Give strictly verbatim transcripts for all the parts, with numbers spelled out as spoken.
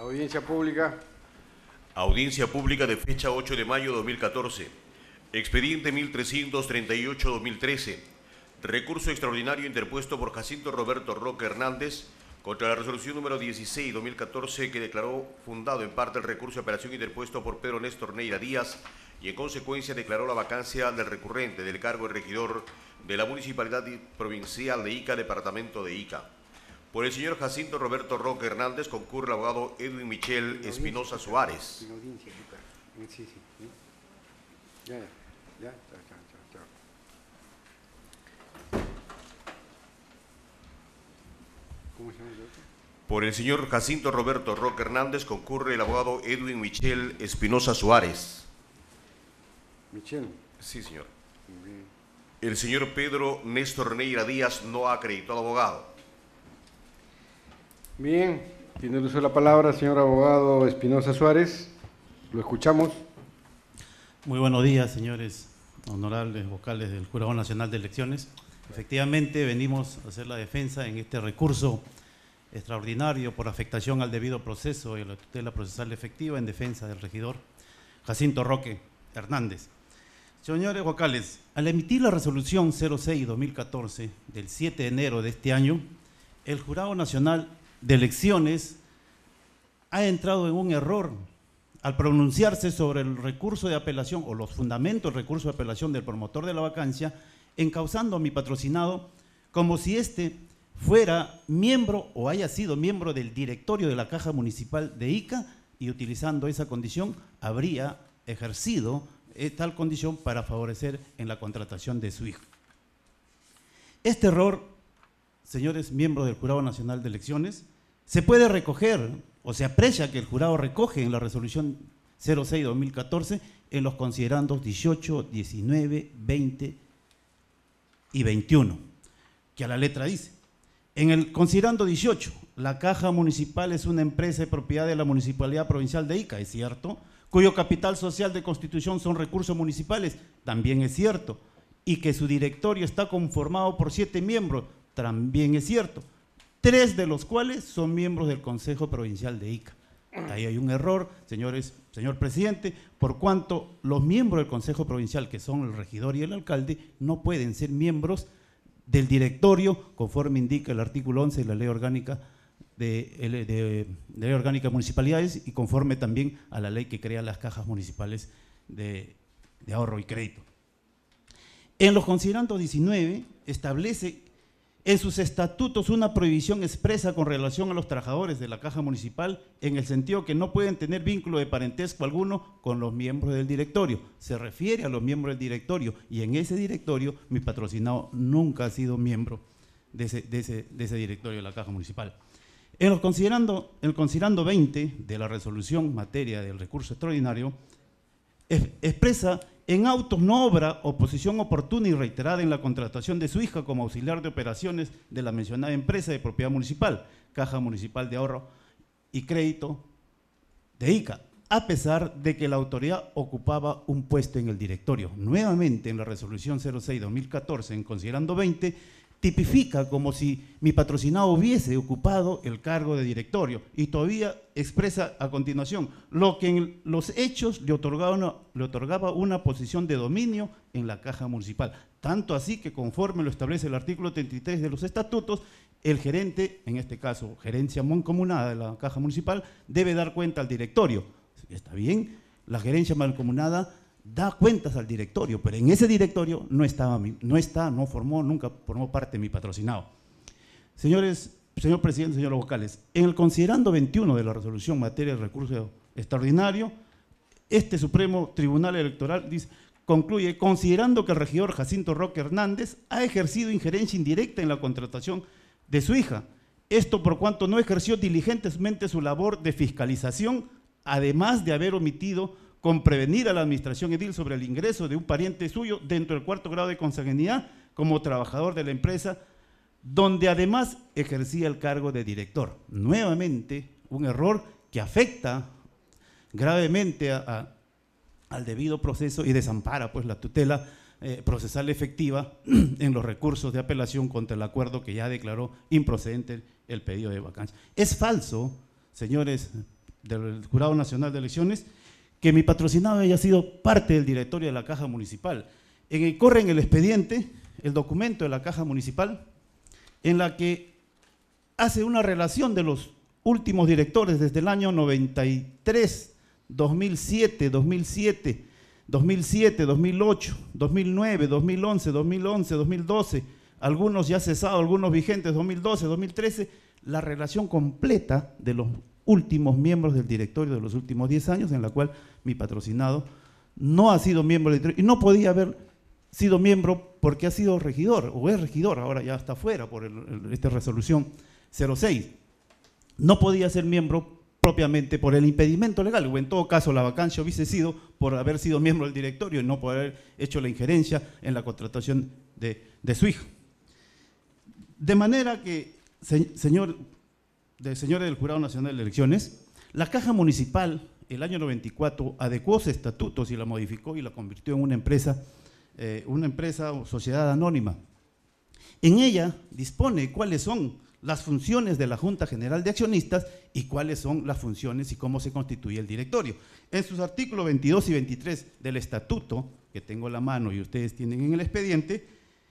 Audiencia pública. Audiencia pública de fecha ocho de mayo de dos mil catorce. Expediente mil trescientos treinta y ocho barra dos mil trece. Recurso extraordinario interpuesto por Jacinto Roberto Roque Hernández contra la resolución número dieciséis de dos mil catorce que declaró fundado en parte el recurso de apelación interpuesto por Pedro Néstor Neira Díaz y en consecuencia declaró la vacancia del recurrente del cargo de regidor de la Municipalidad Provincial de Ica, Departamento de Ica. Por el señor Jacinto Roberto Roque Hernández concurre el abogado Edwin Michel Espinosa Suárez. En audiencia, sí, sí, sí. Ya, ya, ya, chao, chao, chao. ¿Cómo se llama el otro? Por el señor Jacinto Roberto Roque Hernández concurre el abogado Edwin Michel Espinosa Suárez. Michel. Sí, señor. Muy bien. El señor Pedro Néstor Neira Díaz no ha acreditado abogado. Bien, tiene el uso de la palabra, señor abogado Espinosa Suárez. Lo escuchamos. Muy buenos días, señores honorables vocales del Jurado Nacional de Elecciones. Efectivamente, venimos a hacer la defensa en este recurso extraordinario por afectación al debido proceso y a la tutela procesal efectiva en defensa del regidor Jacinto Roque Hernández. Señores vocales, al emitir la resolución cero seis barra dos mil catorce del siete de enero de este año, el Jurado Nacional de Elecciones ha entrado en un error al pronunciarse sobre el recurso de apelación o los fundamentos del recurso de apelación del promotor de la vacancia, encausando a mi patrocinado como si éste fuera miembro o haya sido miembro del directorio de la Caja Municipal de Ica y utilizando esa condición habría ejercido tal condición para favorecer en la contratación de su hijo. Este error, señores miembros del Jurado Nacional de Elecciones, se puede recoger o se aprecia que el jurado recoge en la resolución cero seis barra dos mil catorce en los considerandos dieciocho, diecinueve, veinte y veintiuno, que a la letra dice: en el considerando dieciocho, la Caja Municipal es una empresa de propiedad de la Municipalidad Provincial de Ica, es cierto, cuyo capital social de constitución son recursos municipales, también es cierto, y que su directorio está conformado por siete miembros, también es cierto, tres de los cuales son miembros del Consejo Provincial de Ica. Ahí hay un error, señores, señor presidente, por cuanto los miembros del Consejo Provincial, que son el regidor y el alcalde, no pueden ser miembros del directorio, conforme indica el artículo once de la Ley Orgánica de, de, de, de Ley Orgánica de Municipalidades y conforme también a la ley que crea las cajas municipales de, de ahorro y crédito. En los considerandos diecinueve establece en sus estatutos una prohibición expresa con relación a los trabajadores de la Caja Municipal en el sentido que no pueden tener vínculo de parentesco alguno con los miembros del directorio. Se refiere a los miembros del directorio y en ese directorio mi patrocinado nunca ha sido miembro de ese, de ese, de ese directorio de la Caja Municipal. En los considerando, el considerando veinte de la resolución materia del recurso extraordinario es, expresa en autos no obra oposición oportuna y reiterada en la contratación de su hija como auxiliar de operaciones de la mencionada empresa de propiedad municipal, Caja Municipal de Ahorro y Crédito de Ica, a pesar de que la autoridad ocupaba un puesto en el directorio. Nuevamente en la resolución cero seis barra dos mil catorce, en considerando veinte, tipifica como si mi patrocinado hubiese ocupado el cargo de directorio y todavía expresa a continuación lo que en los hechos le otorgaba una, le otorgaba una posición de dominio en la Caja Municipal. Tanto así que conforme lo establece el artículo treinta y tres de los estatutos, el gerente, en este caso gerencia mancomunada de la Caja Municipal, debe dar cuenta al directorio. Está bien, la gerencia mancomunada da cuentas al directorio, pero en ese directorio no estaba, no está, no formó, nunca formó parte de mi patrocinado. Señores, señor presidente, señores vocales, en el considerando veintiuno de la resolución materia de recurso extraordinario, este Supremo Tribunal Electoral dice, concluye, considerando que el regidor Jacinto Roque Hernández ha ejercido injerencia indirecta en la contratación de su hija, esto por cuanto no ejerció diligentemente su labor de fiscalización, además de haber omitido con prevenir a la administración edil sobre el ingreso de un pariente suyo dentro del cuarto grado de consanguinidad como trabajador de la empresa, donde además ejercía el cargo de director. Nuevamente, un error que afecta gravemente a, a, al debido proceso y desampara pues la tutela eh, procesal efectiva en los recursos de apelación contra el acuerdo que ya declaró improcedente el pedido de vacancia. Es falso, señores del Jurado Nacional de Elecciones, que mi patrocinado haya sido parte del directorio de la Caja Municipal. En el, corre en el expediente el documento de la Caja Municipal, en la que hace una relación de los últimos directores desde el año noventa y tres, dos mil siete, dos mil siete, dos mil siete, dos mil ocho, dos mil nueve, dos mil once, dos mil once, dos mil doce, algunos ya cesados, algunos vigentes, dos mil doce, dos mil trece, la relación completa de los últimos miembros del directorio de los últimos diez años, en la cual mi patrocinado no ha sido miembro del directorio y no podía haber sido miembro porque ha sido regidor, o es regidor, ahora ya está fuera por el, el, esta resolución cero seis. No podía ser miembro propiamente por el impedimento legal, o en todo caso la vacancia hubiese sido por haber sido miembro del directorio y no por haber hecho la injerencia en la contratación de, de su hija. De manera que, se, señor, de, señores del Jurado Nacional de Elecciones, la Caja Municipal, el año noventa y cuatro, adecuó sus estatutos y la modificó y la convirtió en una empresa, eh, una empresa o sociedad anónima. En ella dispone cuáles son las funciones de la Junta General de Accionistas y cuáles son las funciones y cómo se constituye el directorio. En sus artículos veintidós y veintitrés del estatuto, que tengo a la mano y ustedes tienen en el expediente,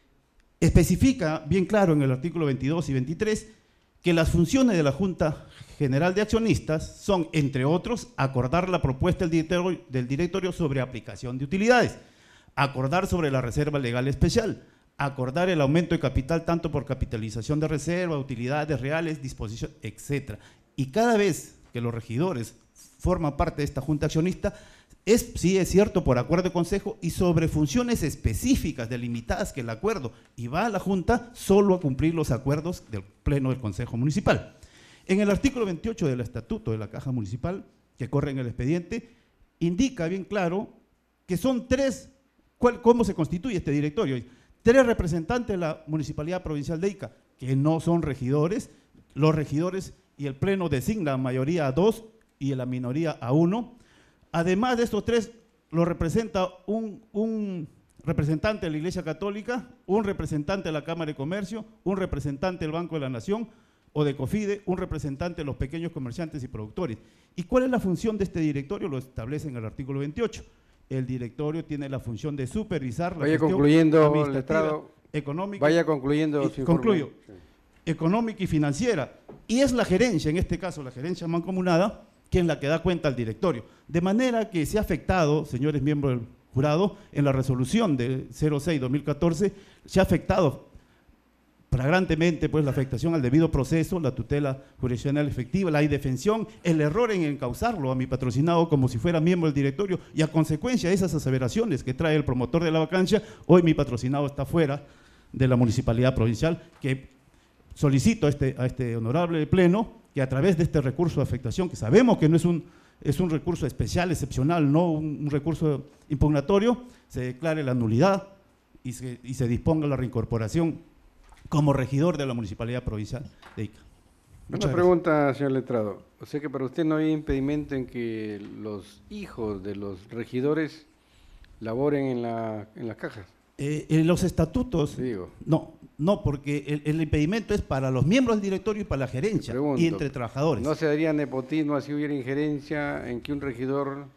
especifica bien claro en el artículo veintidós y veintitrés que las funciones de la Junta General de Accionistas son, entre otros, acordar la propuesta del directorio, del directorio sobre aplicación de utilidades, acordar sobre la reserva legal especial, acordar el aumento de capital tanto por capitalización de reserva, utilidades reales, disposición, etcétera. Y cada vez que los regidores forman parte de esta junta accionista, es, sí es cierto, por acuerdo de consejo y sobre funciones específicas delimitadas que el acuerdo, y va a la junta solo a cumplir los acuerdos del pleno del consejo municipal. En el artículo veintiocho del estatuto de la Caja Municipal, que corre en el expediente, indica bien claro que son tres, cuál, cómo se constituye este directorio. Tres representantes de la Municipalidad Provincial de Ica, que no son regidores, los regidores y el pleno designan mayoría a dos y la minoría a uno. Además de estos tres, lo representa un, un representante de la Iglesia Católica, un representante de la Cámara de Comercio, un representante del Banco de la Nación o de COFIDE, un representante de los pequeños comerciantes y productores. ¿Y cuál es la función de este directorio? Lo establece en el artículo veintiocho. El directorio tiene la función de supervisar la vaya gestión concluyendo, administrativa, letrado, económica, vaya concluyendo y, su informe. concluyo, Sí. económica y financiera, y es la gerencia, en este caso la gerencia mancomunada, quien la que da cuenta al directorio. De manera que se ha afectado, señores miembros del jurado, en la resolución de cero seis dos mil catorce, se ha afectado flagrantemente pues, la afectación al debido proceso, la tutela jurisdiccional efectiva, la indefensión, el error en encauzarlo a mi patrocinado como si fuera miembro del directorio, y a consecuencia de esas aseveraciones que trae el promotor de la vacancia, hoy mi patrocinado está fuera de la municipalidad provincial, que solicito a este, a este honorable pleno que a través de este recurso de afectación, que sabemos que no es un, es un recurso especial, excepcional, no un, un recurso impugnatorio, se declare la nulidad y se, y se disponga la reincorporación como regidor de la Municipalidad Provincial de Ica. Una pregunta, señor letrado. O sea que para usted no hay impedimento en que los hijos de los regidores laboren en, la, en las cajas. Eh, en los estatutos, Digo. no, no, porque el, el impedimento es para los miembros del directorio y para la gerencia, Pregunto, y entre trabajadores. ¿no se daría nepotismo si hubiera injerencia en que un regidor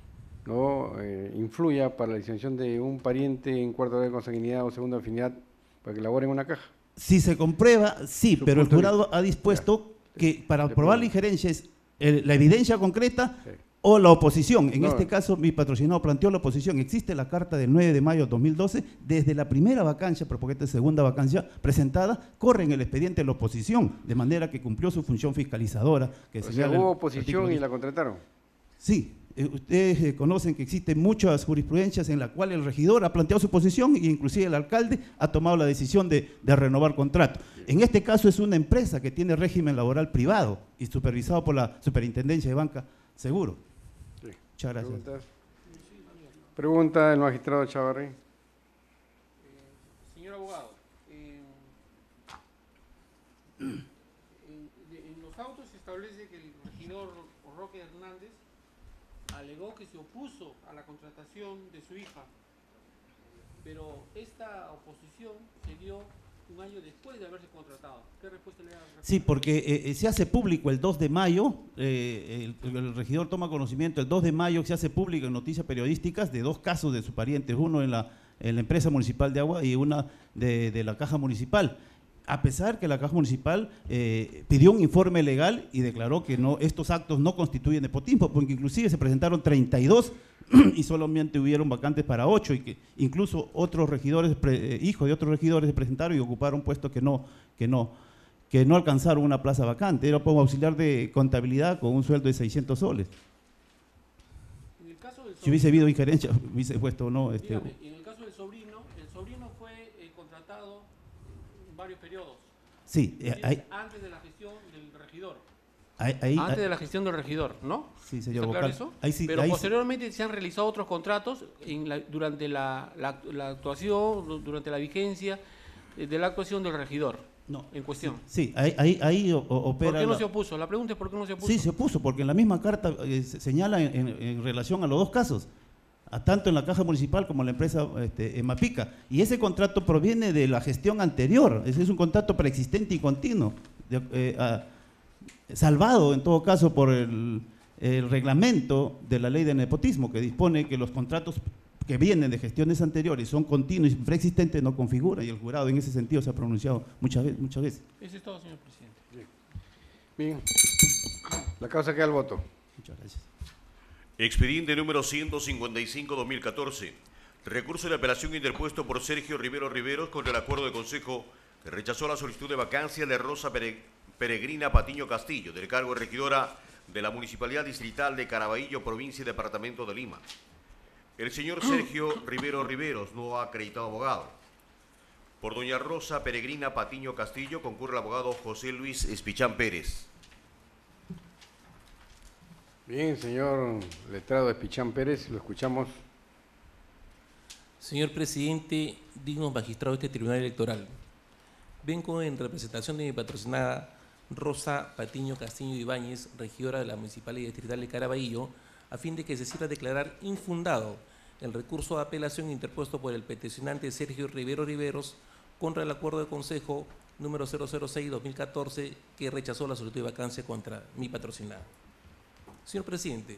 no eh, influya para la licenciación de un pariente en cuarto grado de consanguinidad o segunda afinidad para que labore en una caja? Si se comprueba, sí, Su pero el punto de jurado vista. ha dispuesto Ya. que para De probar acuerdo. la injerencia es el- la evidencia concreta Sí. o la oposición. En No. este caso, mi patrocinado planteó la oposición. Existe la carta del nueve de mayo de dos mil doce, desde la primera vacancia, porque esta es segunda vacancia presentada, corre en el expediente la oposición, de manera que cumplió su función fiscalizadora. Que O sea, señala el hubo oposición artículo y la contrataron. Sí, eh, ustedes eh, conocen que existen muchas jurisprudencias en las cuales el regidor ha planteado su posición e inclusive el alcalde ha tomado la decisión de, de renovar contrato. En este caso es una empresa que tiene régimen laboral privado y supervisado por la Superintendencia de Banca Seguro. Sí. Muchas gracias. Preguntas. Pregunta del magistrado Chavarri. Eh, señor abogado, eh, en, de- en los autos se establece que el regidor Roque Hernández alegó que se opuso a la contratación de su hija, pero esta oposición se dio un año después de haberse contratado. ¿Qué respuesta le da? Sí, porque eh, se hace público el dos de mayo, eh, el, el regidor toma conocimiento el dos de mayo, se hace público en noticias periodísticas de dos casos de sus parientes, uno en la, en la empresa municipal de agua y una de, de la caja municipal. A pesar que la Caja Municipal eh, pidió un informe legal y declaró que no, estos actos no constituyen nepotismo, porque inclusive se presentaron treinta y dos y solamente hubieron vacantes para ocho, y que incluso otros regidores, pre, eh, hijos de otros regidores se presentaron y ocuparon puestos que no, que no, que no alcanzaron una plaza vacante. Era como auxiliar de contabilidad con un sueldo de seiscientos soles. En el caso del Si hubiese habido injerencia, hubiese puesto no. Este, dígame, en el caso del sobrino, el sobrino fue eh, contratado en varios periodos. Sí, eh, hay, antes de la gestión del regidor. Ahí, ahí, antes ahí, de la gestión del regidor, ¿no? Sí, señor ¿Está claro vocal. eso? Ahí sí, Pero ahí posteriormente sí. se han realizado otros contratos en la, durante la, la, la actuación, durante la vigencia de la actuación del regidor no, en cuestión. Sí, sí, ahí, ahí, ahí opera. ¿Por qué no la... se opuso? La pregunta es ¿por qué no se opuso? Sí, se opuso, porque en la misma carta eh, se señala en, en, en relación a los dos casos, a tanto en la Caja Municipal como en la empresa este, en Mapica. Y ese contrato proviene de la gestión anterior, ese es un contrato preexistente y continuo, de, eh, a, salvado en todo caso por el, el reglamento de la ley de nepotismo, que dispone que los contratos que vienen de gestiones anteriores son continuos y preexistentes, no configura, y el jurado en ese sentido se ha pronunciado muchas veces. Muchas veces. Eso es todo, señor presidente. Bien. Bien. La causa queda al voto. Muchas gracias. Expediente número ciento cincuenta y cinco barra dos mil catorce. Recurso de apelación interpuesto por Sergio Rivero Riveros contra el acuerdo de consejo que rechazó la solicitud de vacancia de Rosa Peregrina Patiño Castillo, del cargo de regidora de la Municipalidad Distrital de Caraballo, provincia y departamento de Lima. El señor Sergio Rivero Riveros no ha acreditado abogado. Por doña Rosa Peregrina Patiño Castillo concurre el abogado José Luis Espichán Pérez. Bien, señor letrado Espichán Pérez, lo escuchamos. Señor presidente, digno magistrado de este tribunal electoral, vengo en representación de mi patrocinada Rosa Patiño Castillo Ibáñez, regidora de la Municipalidad Distrital de Caraballo, a fin de que se cierre a declarar infundado el recurso de apelación interpuesto por el peticionante Sergio Rivero Riveros contra el acuerdo de consejo número cero cero seis barra dos mil catorce que rechazó la solicitud de vacancia contra mi patrocinada. Señor presidente,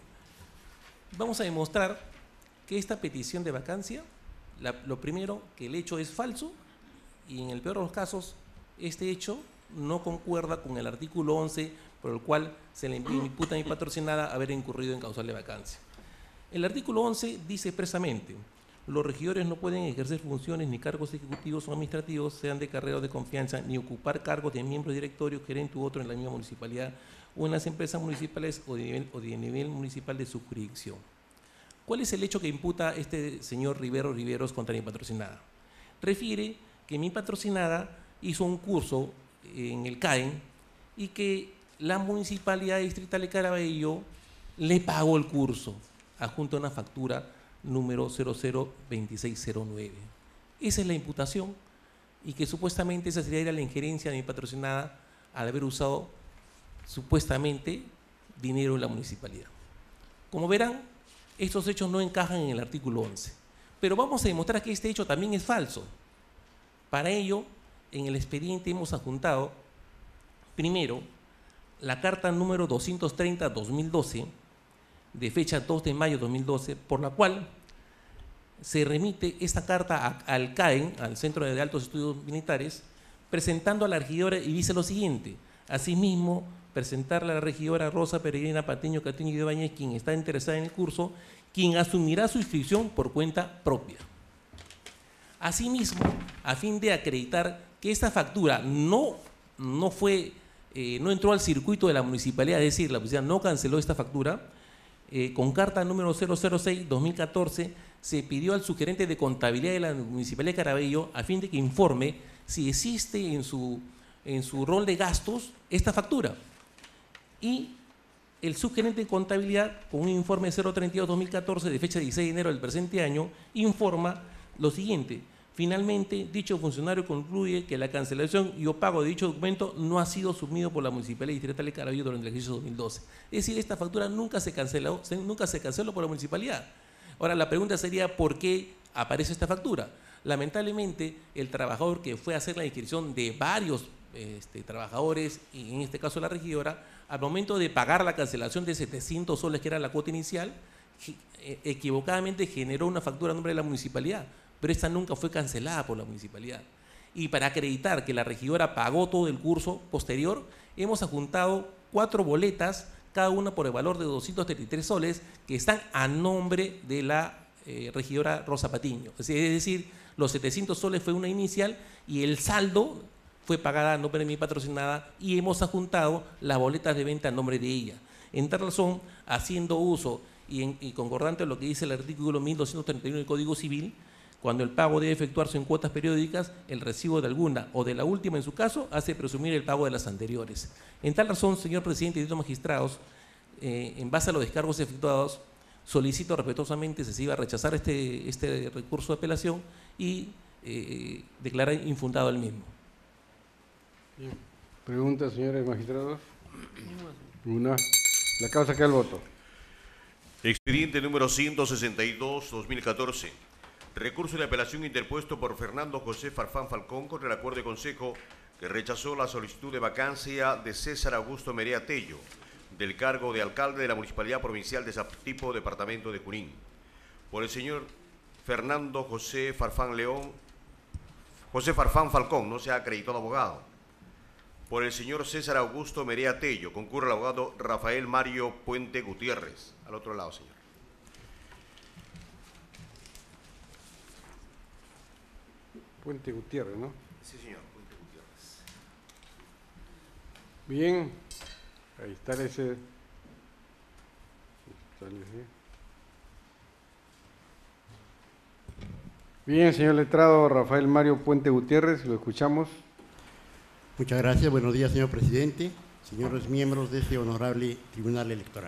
vamos a demostrar que esta petición de vacancia, la, lo primero, que el hecho es falso y en el peor de los casos, este hecho no concuerda con el artículo once por el cual se le imputa a mi patrocinada haber incurrido en causal de vacancia. El artículo once dice expresamente: los regidores no pueden ejercer funciones ni cargos ejecutivos o administrativos, sean de carrera o de confianza, ni ocupar cargos de miembro de directorio, gerente u otro en la misma municipalidad o en las empresas municipales o de nivel, o de nivel municipal de su jurisdicción. ¿Cuál es el hecho que imputa este señor Rivero Riveros contra mi patrocinada? Refiere que mi patrocinada hizo un curso en el C A E N y que la Municipalidad Distrital de Caraballo le pagó el curso, adjunto a una factura número cero cero dos seis cero nueve. Esa es la imputación, y que supuestamente esa sería la injerencia de mi patrocinada al haber usado supuestamente dinero en la municipalidad. Como verán, estos hechos no encajan en el artículo once, pero vamos a demostrar que este hecho también es falso. Para ello, en el expediente hemos adjuntado, primero, la carta número doscientos treinta barra dos mil doce, de fecha dos de mayo de dos mil doce, por la cual se remite esta carta a, al C A E N, al Centro de Altos Estudios Militares, presentando a la regidora y dice lo siguiente: asimismo, presentarle a la regidora Rosa Peregrina Patiño Castillo Ibáñez, quien está interesada en el curso, quien asumirá su inscripción por cuenta propia. Asimismo, a fin de acreditar que esta factura no, no fue, eh, no entró al circuito de la municipalidad, es decir, la municipalidad no canceló esta factura, eh, con carta número cero cero seis barra dos mil catorce se pidió al subgerente de contabilidad de la municipalidad de Caraballo a fin de que informe si existe en su, en su rol de gastos esta factura. Y el subgerente de contabilidad, con un informe cero treinta y dos barra dos mil catorce de fecha dieciséis de enero del presente año, informa lo siguiente: finalmente, dicho funcionario concluye que la cancelación y o pago de dicho documento no ha sido asumido por la Municipalidad Distrital de Caraballo durante el ejercicio dos mil doce. Es decir, esta factura nunca se canceló, nunca se canceló por la municipalidad. Ahora, la pregunta sería: ¿por qué aparece esta factura? Lamentablemente, el trabajador que fue a hacer la inscripción de varios este, trabajadores, y en este caso la regidora, al momento de pagar la cancelación de setecientos soles, que era la cuota inicial, equivocadamente generó una factura a nombre de la municipalidad, pero esta nunca fue cancelada por la municipalidad. Y para acreditar que la regidora pagó todo el curso posterior, hemos adjuntado cuatro boletas, cada una por el valor de doscientos treinta y tres soles, que están a nombre de la eh, regidora Rosa Patiño. Es decir, los setecientos soles fue una inicial y el saldo fue pagada a nombre de mi patrocinada, y hemos adjuntado las boletas de venta a nombre de ella. En tal razón, haciendo uso y, en, y concordante a lo que dice el artículo mil doscientos treinta y uno del Código Civil, cuando el pago debe efectuarse en cuotas periódicas, el recibo de alguna o de la última en su caso hace presumir el pago de las anteriores. En tal razón, señor presidente y distintos magistrados, eh, en base a los descargos efectuados, solicito respetuosamente se iba a rechazar este, este recurso de apelación y eh, declarar infundado el mismo. Bien. Preguntas, señores magistrados. Una. La causa queda al voto. Expediente número ciento sesenta y dos barra dos mil catorce. Recurso de apelación interpuesto por Fernando José Farfán Falcón contra el acuerdo de consejo que rechazó la solicitud de vacancia de César Augusto Merea Tello del cargo de alcalde de la Municipalidad Provincial de Satipo, departamento de Junín, por el señor Fernando José Farfán León, José Farfán Falcón, no se ha acreditado abogado. Por el señor César Augusto Merea Tello, concurre el abogado Rafael Mario Puente Gutiérrez. Al otro lado, señor. Puente Gutiérrez, ¿no? Sí, señor, Puente Gutiérrez. Bien. Ahí está ese. Está ese. Bien, señor letrado Rafael Mario Puente Gutiérrez, lo escuchamos. Muchas gracias. Buenos días, señor presidente, señores miembros de este honorable Tribunal Electoral.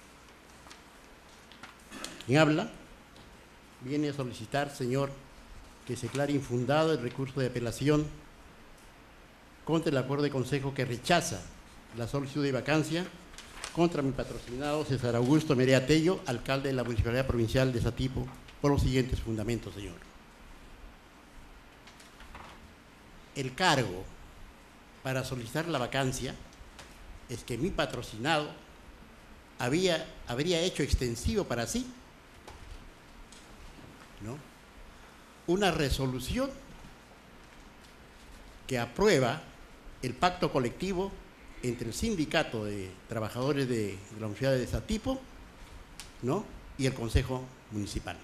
Quien habla viene a solicitar, señor, que se declare infundado el recurso de apelación contra el acuerdo de consejo que rechaza la solicitud de vacancia contra mi patrocinado César Augusto Merea Tello, alcalde de la Municipalidad Provincial de Satipo, por los siguientes fundamentos, señor. El cargo para solicitar la vacancia es que mi patrocinado había, habría hecho extensivo para sí, ¿no?, una resolución que aprueba el pacto colectivo entre el sindicato de trabajadores de, de la Universidad de Satipo, ¿no?, y el Consejo Municipal.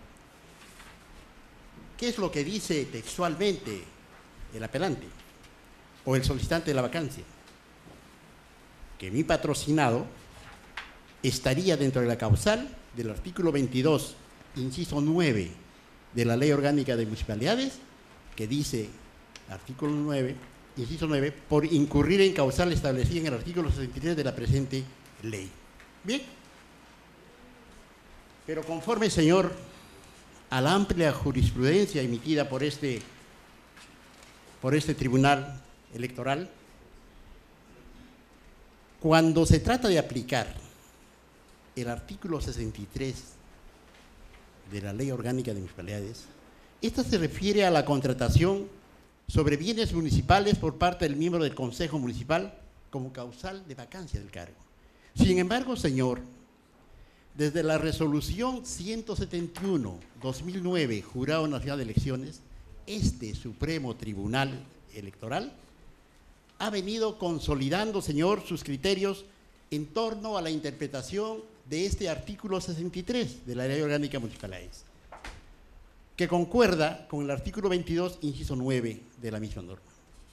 ¿Qué es lo que dice textualmente el apelante o el solicitante de la vacancia? Que mi patrocinado estaría dentro de la causal del artículo veintidós, inciso nueve de la Ley Orgánica de Municipalidades, que dice, artículo nueve, inciso nueve, por incurrir en causal establecida en el artículo sesenta y tres de la presente ley. Bien. Pero conforme, señor, a la amplia jurisprudencia emitida por este, por este Tribunal Electoral, cuando se trata de aplicar el artículo sesenta y tres de la Ley Orgánica de Municipalidades, esta se refiere a la contratación sobre bienes municipales por parte del miembro del Consejo Municipal como causal de vacancia del cargo. Sin embargo, señor, desde la resolución ciento setenta y uno barra dos mil nueve, Jurado Nacional de Elecciones, este Supremo Tribunal Electoral ha venido consolidando, señor, sus criterios en torno a la interpretación de este artículo sesenta y tres de la Ley Orgánica Municipalidades, que concuerda con el artículo veintidós, inciso nueve de la misma norma.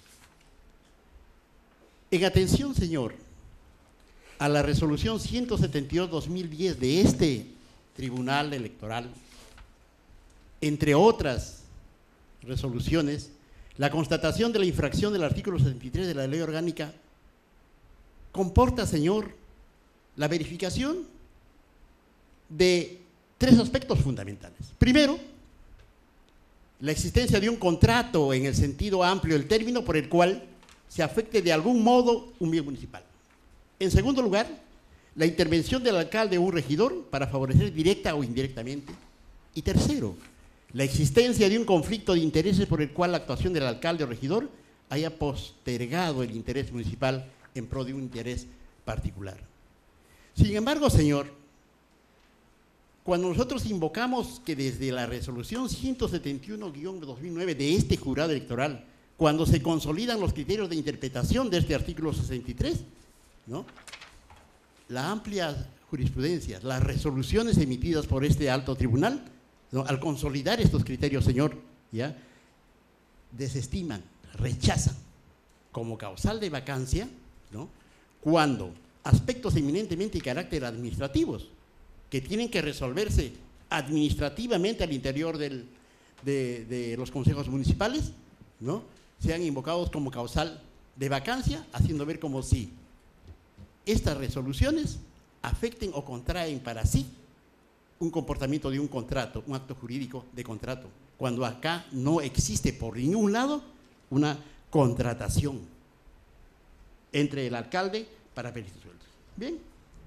En atención, señor, a la resolución ciento setenta y dos barra dos mil diez de este Tribunal Electoral, entre otras resoluciones, la constatación de la infracción del artículo setenta y tres de la Ley Orgánica comporta, señor, la verificación de tres aspectos fundamentales. Primero, la existencia de un contrato en el sentido amplio del término por el cual se afecte de algún modo un bien municipal. En segundo lugar, la intervención del alcalde o un regidor para favorecer directa o indirectamente. Y tercero, la existencia de un conflicto de intereses por el cual la actuación del alcalde o regidor haya postergado el interés municipal en pro de un interés particular. Sin embargo, señor, cuando nosotros invocamos que desde la resolución ciento setenta y uno guión dos mil nueve de este jurado electoral, cuando se consolidan los criterios de interpretación de este artículo sesenta y tres, ¿no?, la amplia jurisprudencia, las resoluciones emitidas por este alto tribunal, ¿no?, al consolidar estos criterios, señor, ¿ya?, desestiman, rechazan como causal de vacancia, ¿no?, cuando aspectos eminentemente de carácter administrativos, que tienen que resolverse administrativamente al interior del, de, de los consejos municipales, ¿no?, sean invocados como causal de vacancia, haciendo ver como si estas resoluciones afecten o contraen para sí un comportamiento de un contrato, un acto jurídico de contrato, cuando acá no existe por ningún lado una contratación entre el alcalde para pedir sus sueldos. Bien,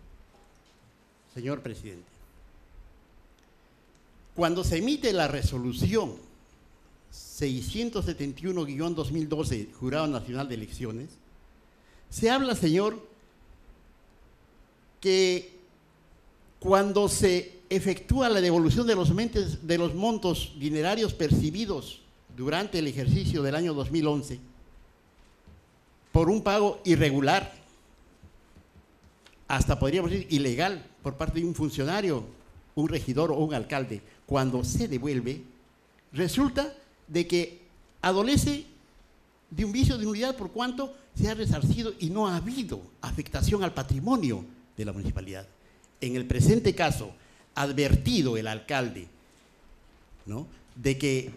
señor presidente, cuando se emite la resolución seiscientos setenta y uno guión dos mil doce, Jurado Nacional de Elecciones, se habla, señor, que cuando se efectúa la devolución de los, mentes, de los montos dinerarios percibidos durante el ejercicio del año dos mil once por un pago irregular, hasta podríamos decir ilegal, por parte de un funcionario, un regidor o un alcalde, cuando se devuelve, resulta de que adolece de un vicio de nulidad por cuanto se ha resarcido y no ha habido afectación al patrimonio de la municipalidad. En el presente caso, advertido el alcalde, ¿no?, de que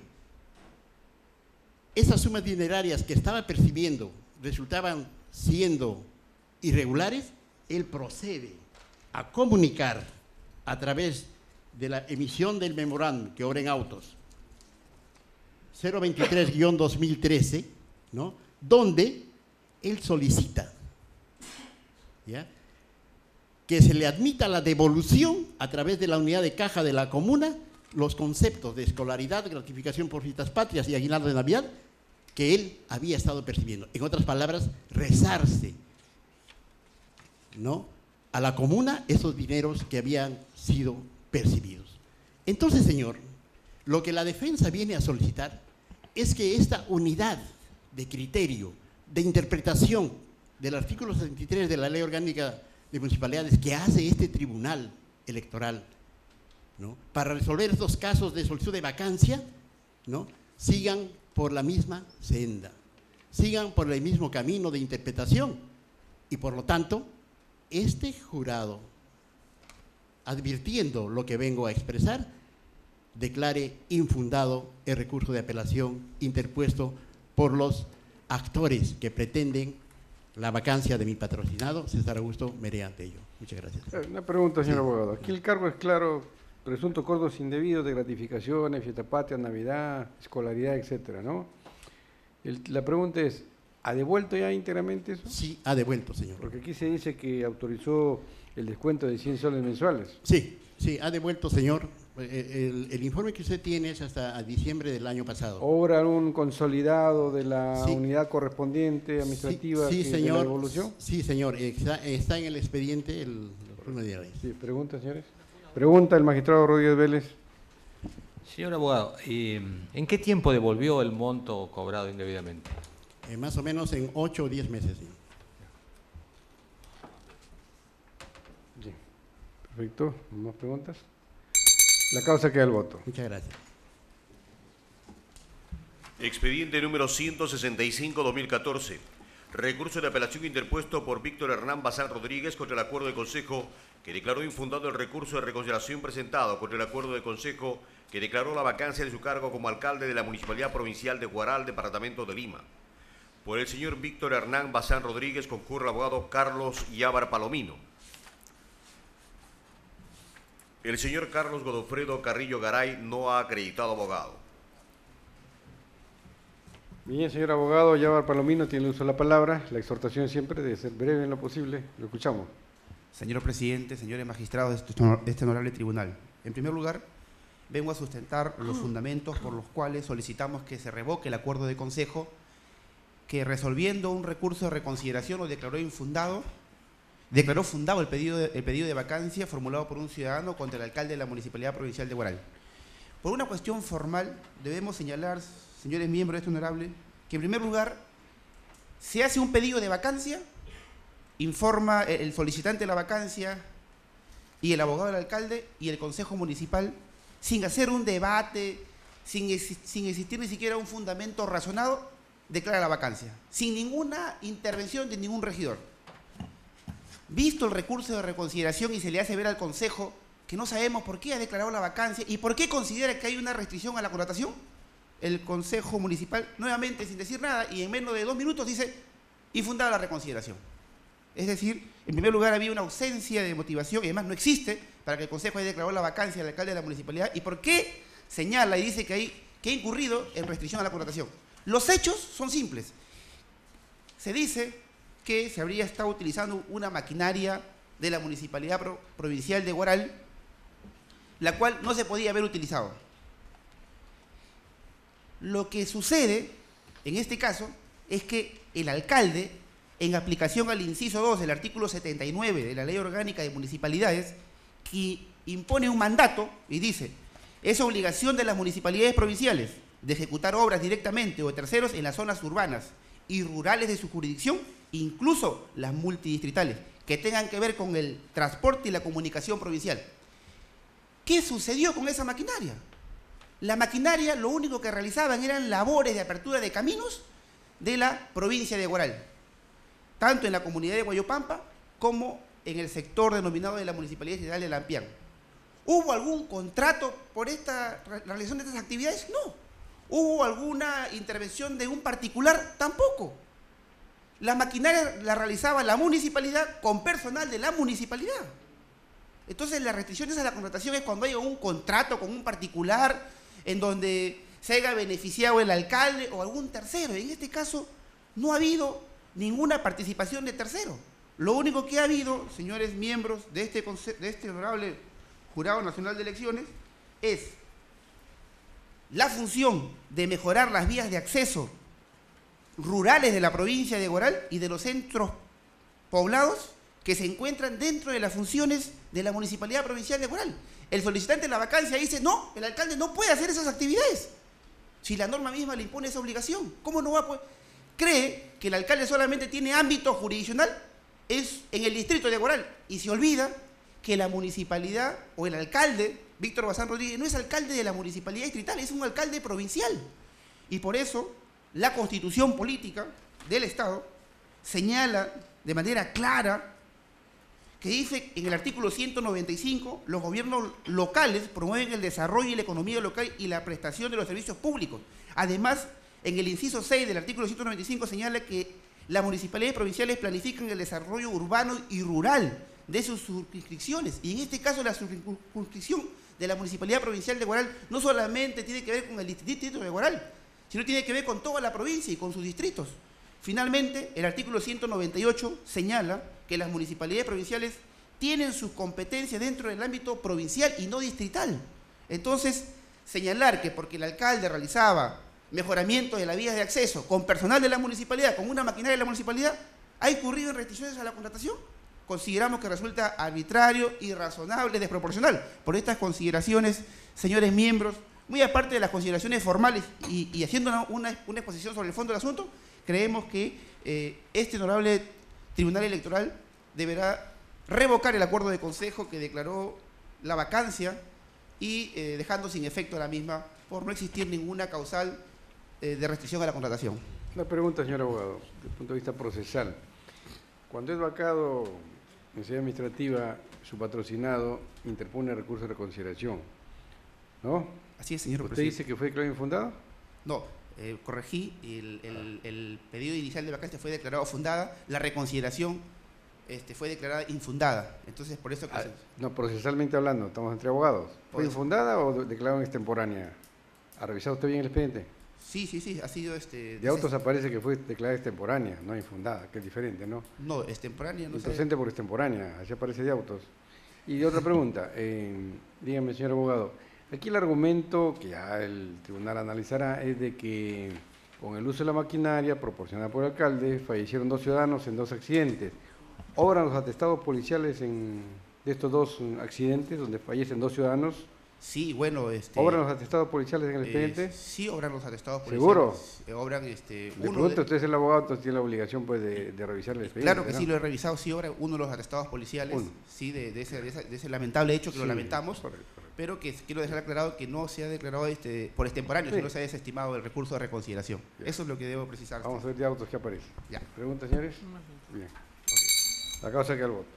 esas sumas dinerarias que estaba percibiendo resultaban siendo irregulares, él procede a comunicar a través de la emisión del memorándum que obra en autos cero veintitrés guión dos mil trece, ¿no?, donde él solicita, ¿ya?, que se le admita la devolución a través de la unidad de caja de la comuna, los conceptos de escolaridad, gratificación por fiestas patrias y aguinaldo de Navidad que él había estado percibiendo. En otras palabras, rezarse, ¿no?, a la comuna esos dineros que habían sido percibidos. Entonces, señor, lo que la defensa viene a solicitar es que esta unidad de criterio, de interpretación del artículo sesenta y tres de la Ley Orgánica de Municipalidades que hace este tribunal electoral, ¿no?, para resolver estos casos de solicitud de vacancia, ¿no?, sigan por la misma senda, sigan por el mismo camino de interpretación y por lo tanto este jurado, advirtiendo lo que vengo a expresar, declare infundado el recurso de apelación interpuesto por los actores que pretenden la vacancia de mi patrocinado, César Augusto Merea Tello. Muchas gracias. Una pregunta, señor Sí. abogado. Aquí el cargo es claro, presuntos cobros indebidos de gratificaciones, fiesta patria, Navidad, escolaridad, etcétera, ¿no? El- la pregunta es, ¿ha devuelto ya íntegramente eso? Sí, ha devuelto, señor. Porque aquí se dice que autorizó el descuento de cien soles mensuales. Sí, sí, ha devuelto, señor. El, el informe que usted tiene es hasta a diciembre del año pasado. ¿Obra un consolidado de la Sí. unidad correspondiente administrativa Sí, sí, que- señor. de la devolución? Sí, señor. Está, está en el expediente el informe de ley. Sí, pregunta, señores. Pregunta el magistrado Rodríguez Vélez. Señor abogado, eh, ¿en qué tiempo devolvió el monto cobrado indebidamente? Eh, más o menos en ocho o diez meses, señor. Sí. Perfecto. ¿Más preguntas? La causa queda al voto. Muchas gracias. Expediente número ciento sesenta y cinco guión dos mil catorce. Recurso de apelación interpuesto por Víctor Hernán Bazán Rodríguez contra el acuerdo de consejo que declaró infundado el recurso de reconsideración presentado contra el acuerdo de consejo que declaró la vacancia de su cargo como alcalde de la Municipalidad Provincial de Huaral, Departamento de Lima. Por el señor Víctor Hernán Bazán Rodríguez concurre el abogado Carlos Yávar Palomino. El señor Carlos Godofredo Carrillo Garay no ha acreditado abogado. Bien, señor abogado, Yávar Palomino tiene el uso de la palabra. La exhortación siempre de ser breve en lo posible. Lo escuchamos. Señor presidente, señores magistrados de este honor- este honorable tribunal. En primer lugar, vengo a sustentar los fundamentos por los cuales solicitamos que se revoque el acuerdo de consejo que, resolviendo un recurso de reconsideración, lo declaró infundado, declaró fundado el pedido de, el pedido de vacancia formulado por un ciudadano contra el alcalde de la Municipalidad Provincial de Huaral. Por una cuestión formal, debemos señalar, señores miembros de este honorable, que en primer lugar se hace un pedido de vacancia, informa el solicitante de la vacancia y el abogado del alcalde y el Consejo Municipal, sin hacer un debate, sin, sin existir ni siquiera un fundamento razonado, declara la vacancia, sin ninguna intervención de ningún regidor. Visto el recurso de reconsideración y se le hace ver al Consejo que no sabemos por qué ha declarado la vacancia y por qué considera que hay una restricción a la contratación, el Consejo Municipal, nuevamente sin decir nada y en menos de dos minutos dice infundada la reconsideración. Es decir, en primer lugar había una ausencia de motivación y además no existe para que el Consejo haya declarado la vacancia al alcalde de la municipalidad. ¿Y por qué señala y dice que, hay, que ha incurrido en restricción a la contratación? Los hechos son simples. Se dice que se habría estado utilizando una maquinaria de la Municipalidad Pro- Provincial de Huaral, la cual no se podía haber utilizado. Lo que sucede en este caso es que el alcalde, en aplicación al inciso dos del artículo setenta y nueve de la Ley Orgánica de Municipalidades, que impone un mandato y dice, es obligación de las municipalidades provinciales de ejecutar obras directamente o de terceros en las zonas urbanas y rurales de su jurisdicción, incluso las multidistritales, que tengan que ver con el transporte y la comunicación provincial. ¿Qué sucedió con esa maquinaria? La maquinaria lo único que realizaban eran labores de apertura de caminos de la provincia de Huaral, tanto en la comunidad de Guayopampa como en el sector denominado de la Municipalidad Distrital de Lampián. ¿Hubo algún contrato por esta la realización de estas actividades? No. ¿Hubo alguna intervención de un particular? Tampoco. La maquinaria la realizaba la municipalidad con personal de la municipalidad. Entonces, las restricciones a la contratación es cuando hay un contrato con un particular en donde se haya beneficiado el alcalde o algún tercero. En este caso, no ha habido ninguna participación de tercero. Lo único que ha habido, señores miembros de este, de este honorable Jurado Nacional de Elecciones, es la función de mejorar las vías de acceso rurales de la provincia de Huaral y de los centros poblados que se encuentran dentro de las funciones de la Municipalidad Provincial de Huaral. El solicitante de la vacancia dice, no, el alcalde no puede hacer esas actividades. Si la norma misma le impone esa obligación, ¿cómo no va a poder? Cree que el alcalde solamente tiene ámbito jurisdiccional es en el distrito de Huaral y se olvida que la municipalidad o el alcalde, Víctor Bazán Rodríguez, no es alcalde de la municipalidad distrital, es un alcalde provincial. Y por eso la Constitución Política del Estado señala de manera clara que dice en el artículo ciento noventa y cinco, los gobiernos locales promueven el desarrollo y la economía local y la prestación de los servicios públicos. Además, en el inciso seis del artículo ciento noventa y cinco señala que las municipalidades provinciales planifican el desarrollo urbano y rural de sus circunscripciones. Y en este caso la circunscripción de la Municipalidad Provincial de Huaral no solamente tiene que ver con el distrito de Huaral, sino tiene que ver con toda la provincia y con sus distritos. Finalmente, el artículo ciento noventa y ocho señala que las municipalidades provinciales tienen sus competencias dentro del ámbito provincial y no distrital. Entonces, señalar que porque el alcalde realizaba mejoramiento de las vías de acceso con personal de la municipalidad, con una maquinaria de la municipalidad, ha incurrido en restricciones a la contratación, consideramos que resulta arbitrario, irrazonable, desproporcional. Por estas consideraciones, señores miembros, muy aparte de las consideraciones formales y, y haciendo una, una, una exposición sobre el fondo del asunto, creemos que eh, este honorable Tribunal Electoral deberá revocar el acuerdo de consejo que declaró la vacancia y eh, dejando sin efecto la misma por no existir ninguna causal eh, de restricción a la contratación. La pregunta, señor abogado, desde el punto de vista procesal. Cuando es vacado en sede administrativa, su patrocinado interpone recurso de reconsideración, ¿no? Así es, señor ¿Usted presidente. dice que fue declarado infundado? No, eh, corregí, el, el, el pedido inicial de vacancia fue declarado fundada, la reconsideración este, fue declarada infundada. Entonces, por eso que Ah, se- no, procesalmente hablando, estamos entre abogados. ¿Fue Pues- infundada o declarada en extemporánea? ¿Ha revisado usted bien el expediente? Sí, sí, sí, ha sido este... De autos aparece que fue declarada extemporánea, no infundada, que es diferente, ¿no? No, extemporánea, no sé. Inocente por extemporánea, así aparece de autos. Y otra pregunta, eh, dígame, señor abogado, Aquí el argumento que ya el tribunal analizará es de que con el uso de la maquinaria proporcionada por el alcalde fallecieron dos ciudadanos en dos accidentes. ¿Obran los atestados policiales en, de estos dos accidentes donde fallecen dos ciudadanos? Sí, bueno, este... ¿Obran los atestados policiales en el eh, expediente? sí, obran los atestados policiales. ¿Seguro? Eh, obran, este... Le uno pregunto, de- usted es el abogado, entonces tiene la obligación pues, de, de revisar el expediente. Claro que ¿no? sí, lo he revisado, sí, obra uno de los atestados policiales, Uno. sí, de, de ese, de, esa- de ese lamentable hecho que lo Sí, lamentamos, correcto, correcto. pero que quiero dejar aclarado que no se ha declarado este, por extemporáneo, Sí. sino se ha desestimado el recurso de reconsideración. Ya. Eso es lo que debo precisar. Vamos a ver de autos que aparece. Ya. ¿Preguntas, señores? Bien. La causa que al voto.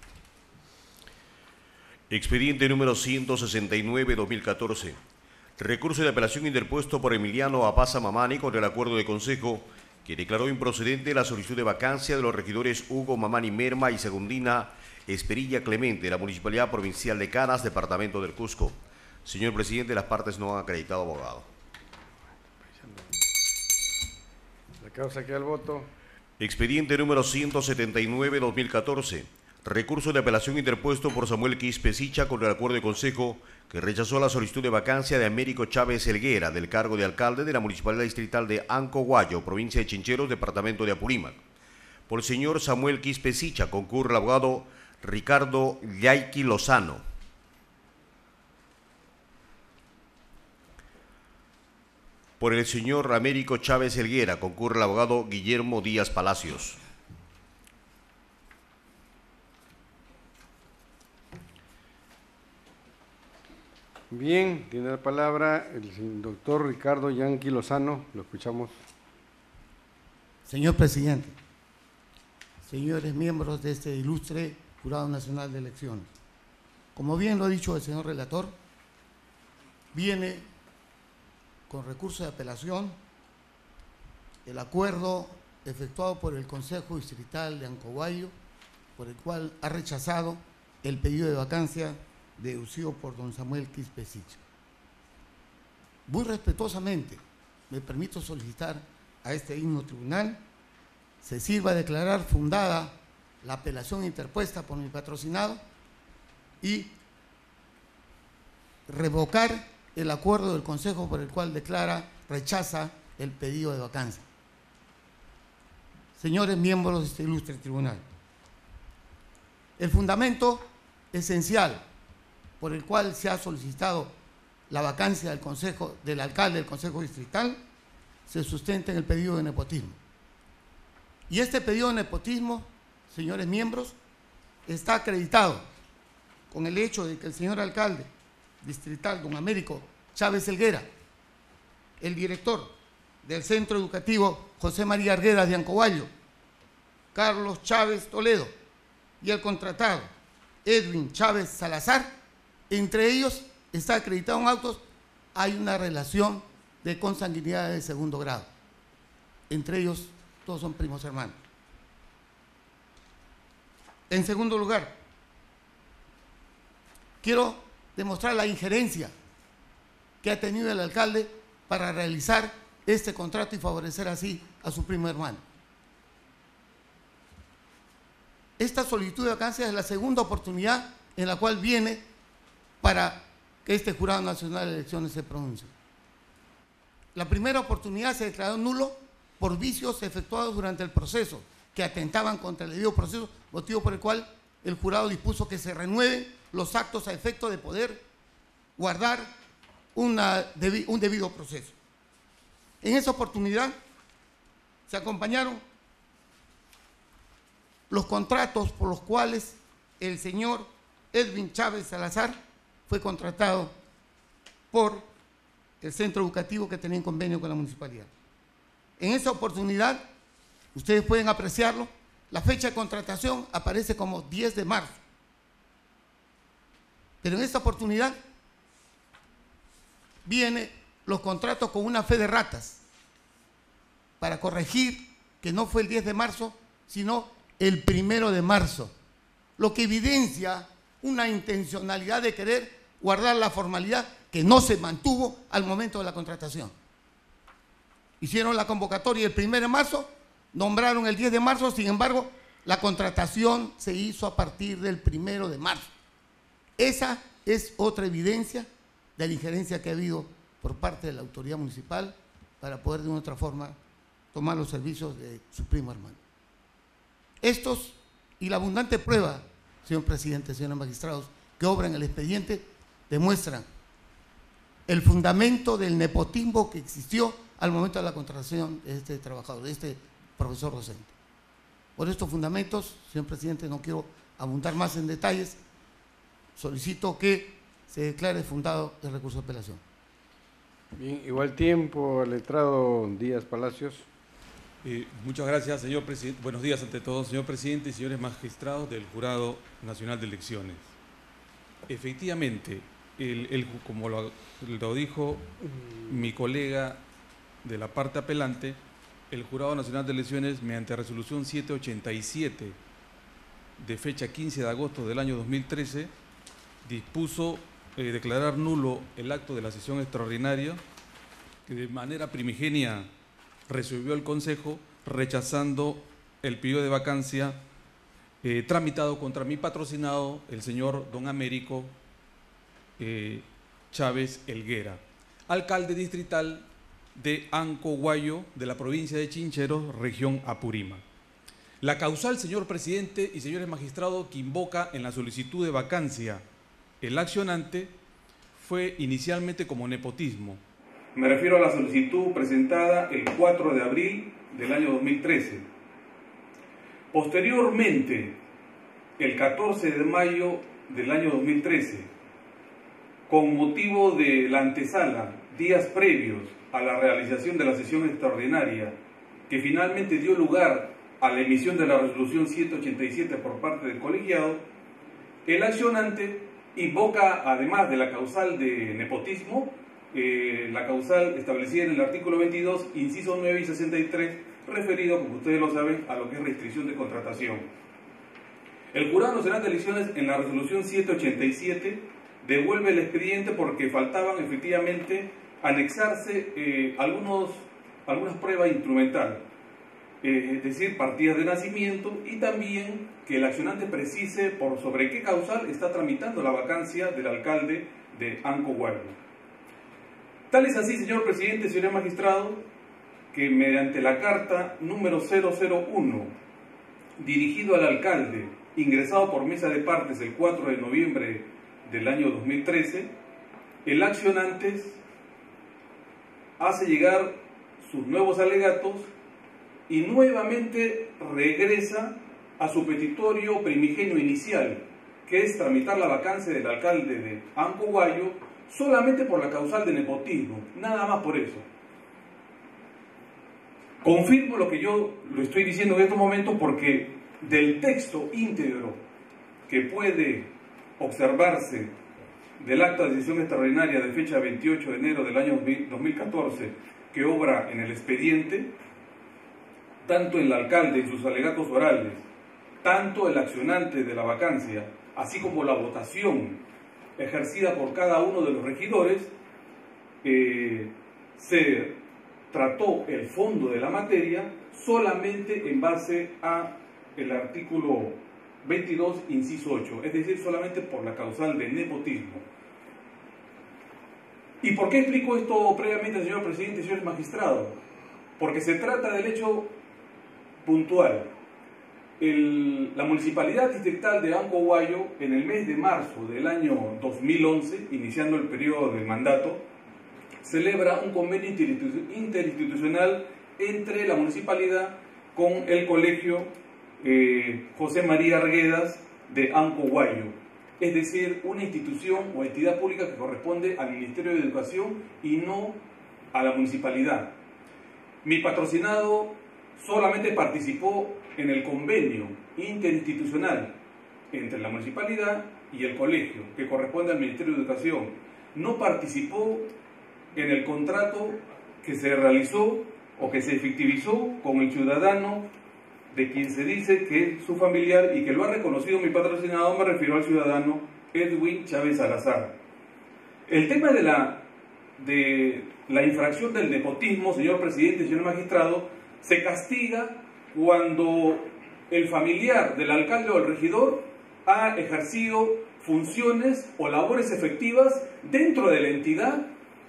Expediente número ciento sesenta y nueve barra dos mil catorce. Recurso de apelación interpuesto por Emiliano Apaza Mamani contra el acuerdo de consejo que declaró improcedente la solicitud de vacancia de los regidores Hugo Mamani Merma y Segundina Esperilla Clemente de la Municipalidad Provincial de Canas, Departamento del Cusco. Señor presidente, las partes no han acreditado abogado. La causa que al voto. Expediente número ciento setenta y nueve barra dos mil catorce. Recurso de apelación interpuesto por Samuel Quispe Sicha contra el acuerdo de consejo que rechazó la solicitud de vacancia de Américo Chávez Helguera del cargo de alcalde de la Municipalidad Distrital de Ancohuayo, provincia de Chincheros, departamento de Apurímac. Por el señor Samuel Quispe Sicha concurre el abogado Ricardo Yaiki Lozano. Por el señor Américo Chávez Helguera concurre el abogado Guillermo Díaz Palacios. Bien, tiene la palabra el doctor Ricardo Yanqui Lozano. Lo escuchamos. Señor presidente, señores miembros de este ilustre Jurado Nacional de Elecciones, como bien lo ha dicho el señor relator, viene con recurso de apelación el acuerdo efectuado por el Consejo Distrital de Ancohuayo, por el cual ha rechazado el pedido de vacancia deducido por don Samuel Quispe Sicha. Muy respetuosamente me permito solicitar a este digno tribunal se sirva a declarar fundada la apelación interpuesta por mi patrocinado y revocar el acuerdo del Consejo por el cual declara rechaza el pedido de vacancia. Señores miembros de este ilustre tribunal, el fundamento esencial por el cual se ha solicitado la vacancia del Consejo, del alcalde del Consejo Distrital, se sustenta en el pedido de nepotismo. Y este pedido de nepotismo, señores miembros, está acreditado con el hecho de que el señor alcalde distrital, don Américo Chávez Helguera, el director del Centro Educativo José María Arguedas de Ancohuayo, Carlos Chávez Toledo, y el contratado Edwin Chávez Salazar, entre ellos está acreditado en autos, hay una relación de consanguinidad de segundo grado. Entre ellos, todos son primos hermanos. En segundo lugar, quiero demostrar la injerencia que ha tenido el alcalde para realizar este contrato y favorecer así a su primo hermano. Esta solicitud de vacancia es la segunda oportunidad en la cual viene para que este Jurado Nacional de Elecciones se pronuncie. La primera oportunidad se declaró nulo por vicios efectuados durante el proceso que atentaban contra el debido proceso, motivo por el cual el jurado dispuso que se renueven los actos a efecto de poder guardar una, un debido proceso. En esa oportunidad se acompañaron los contratos por los cuales el señor Edwin Chávez Salazar fue contratado por el centro educativo que tenía en convenio con la municipalidad. En esa oportunidad, ustedes pueden apreciarlo, la fecha de contratación aparece como diez de marzo. Pero en esta oportunidad vienen los contratos con una fe de ratas para corregir que no fue el diez de marzo, sino el primero de marzo, lo que evidencia una intencionalidad de querer guardar la formalidad que no se mantuvo al momento de la contratación. Hicieron la convocatoria el primero de marzo, nombraron el diez de marzo, sin embargo, la contratación se hizo a partir del primero de marzo. Esa es otra evidencia de de la injerencia que ha habido por parte de la autoridad municipal para poder de una otra forma tomar los servicios de su primo hermano. Estos y la abundante prueba, señor presidente, señores magistrados, que obran en el expediente, demuestran el fundamento del nepotismo que existió al momento de la contratación de este trabajador, de este profesor docente. Por estos fundamentos, señor presidente, no quiero abundar más en detalles, solicito que se declare fundado el recurso de apelación. Bien, igual tiempo, letrado Díaz Palacios. Eh, muchas gracias, señor presidente. Buenos días ante todos, señor presidente y señores magistrados del Jurado Nacional de Elecciones. Efectivamente, el, el, como lo, lo dijo mi colega de la parte apelante, el Jurado Nacional de Elecciones, mediante resolución setecientos ochenta y siete de fecha quince de agosto del año dos mil trece, dispuso eh, declarar nulo el acto de la sesión extraordinaria que de manera primigenia resolvió el Consejo, rechazando el pedido de vacancia eh, tramitado contra mi patrocinado, el señor don Américo eh, Chávez Helguera, alcalde distrital de Ancohuayo, de la provincia de Chincheros, región Apurímac. La causal, señor presidente y señores magistrados, que invoca en la solicitud de vacancia el accionante fue inicialmente como nepotismo. Me refiero a la solicitud presentada el cuatro de abril del año dos mil trece. Posteriormente, el catorce de mayo del año dos mil trece, con motivo de la antesala, días previos a la realización de la sesión extraordinaria, que finalmente dio lugar a la emisión de la resolución ciento ochenta y siete por parte del colegiado, el accionante invoca, además de la causal de nepotismo, eh, la causal establecida en el artículo veintidós, inciso nueve y sesenta y tres, referido, como ustedes lo saben, a lo que es restricción de contratación. El Jurado Nacional de Elecciones, en la resolución ciento ochenta y siete, devuelve el expediente porque faltaban efectivamente anexarse eh, algunos, algunas pruebas instrumentales, eh, es decir, partidas de nacimiento, y también que el accionante precise por sobre qué causal está tramitando la vacancia del alcalde de Ancohuayo. Tal es así, señor presidente, señor magistrado, que mediante la carta número cero cero uno, dirigido al alcalde, ingresado por mesa de partes el cuatro de noviembre del año dos mil trece, el accionante hace llegar sus nuevos alegatos y nuevamente regresa a su petitorio primigenio inicial, que es tramitar la vacancia del alcalde de Ancohuayo solamente por la causal de nepotismo, nada más por eso. Confirmo lo que yo lo estoy diciendo en estos momentos porque del texto íntegro que puede observarse del acta de sesión extraordinaria de fecha veintiocho de enero del año dos mil catorce que obra en el expediente, tanto el alcalde en sus alegatos orales, tanto el accionante de la vacancia, así como la votación ejercida por cada uno de los regidores, eh, se trató el fondo de la materia solamente en base a el artículo veintidós, inciso ocho, es decir, solamente por la causal de nepotismo. ¿Y por qué explico esto previamente, señor presidente y señores magistrados? Porque se trata del hecho puntual. El, la Municipalidad Distrital de Ancohuayo, en el mes de marzo del año dos mil once, iniciando el periodo de mandato, celebra un convenio interinstitucional entre la municipalidad con el colegio eh, José María Arguedas de Ancohuayo, es decir, una institución o entidad pública que corresponde al Ministerio de Educación y no a la municipalidad. Mi patrocinado solamente participó en el convenio interinstitucional entre la municipalidad y el colegio, que corresponde al Ministerio de Educación. No participó en el contrato que se realizó o que se efectivizó con el ciudadano de quien se dice que es su familiar y que lo ha reconocido mi patrocinado. Me refiero al ciudadano Edwin Chávez Salazar. El tema de la, de la infracción del nepotismo, señor presidente y señor magistrado, se castiga cuando el familiar del alcalde o el regidor ha ejercido funciones o labores efectivas dentro de la entidad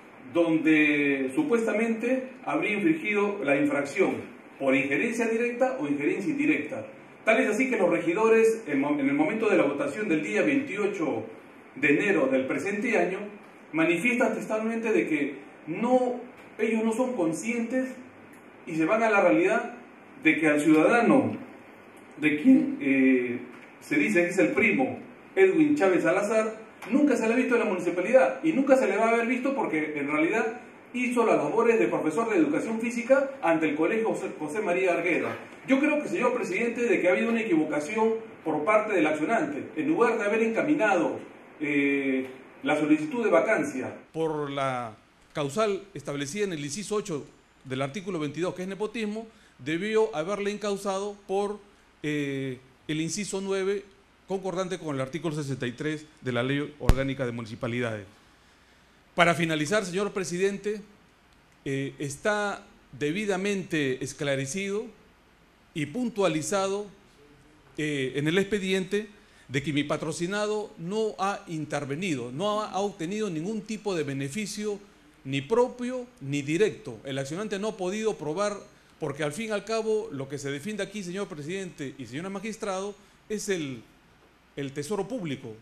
donde supuestamente habría infringido la infracción por injerencia directa o injerencia indirecta. Tal es así que los regidores, en el momento de la votación del día veintiocho de enero del presente año, manifiestan textualmente de que no, ellos no son conscientes y se van a la realidad de que al ciudadano de quien eh, se dice que es el primo Edwin Chávez Salazar, nunca se le ha visto en la municipalidad y nunca se le va a haber visto porque en realidad hizo las labores de profesor de educación física ante el colegio José, José María Argueda. Yo creo que, señor presidente, de que ha habido una equivocación por parte del accionante. En lugar de haber encaminado eh, la solicitud de vacancia por la causal establecida en el inciso ocho del artículo veintidós, que es nepotismo, debió haberle encausado por eh, el inciso nueve, concordante con el artículo sesenta y tres de la Ley Orgánica de Municipalidades. Para finalizar, señor presidente, eh, está debidamente esclarecido y puntualizado eh, en el expediente de que mi patrocinado no ha intervenido, no ha, ha obtenido ningún tipo de beneficio ni propio ni directo. El accionante no ha podido probar, porque al fin y al cabo lo que se defiende aquí, señor presidente y señor magistrado, es el, el tesoro público,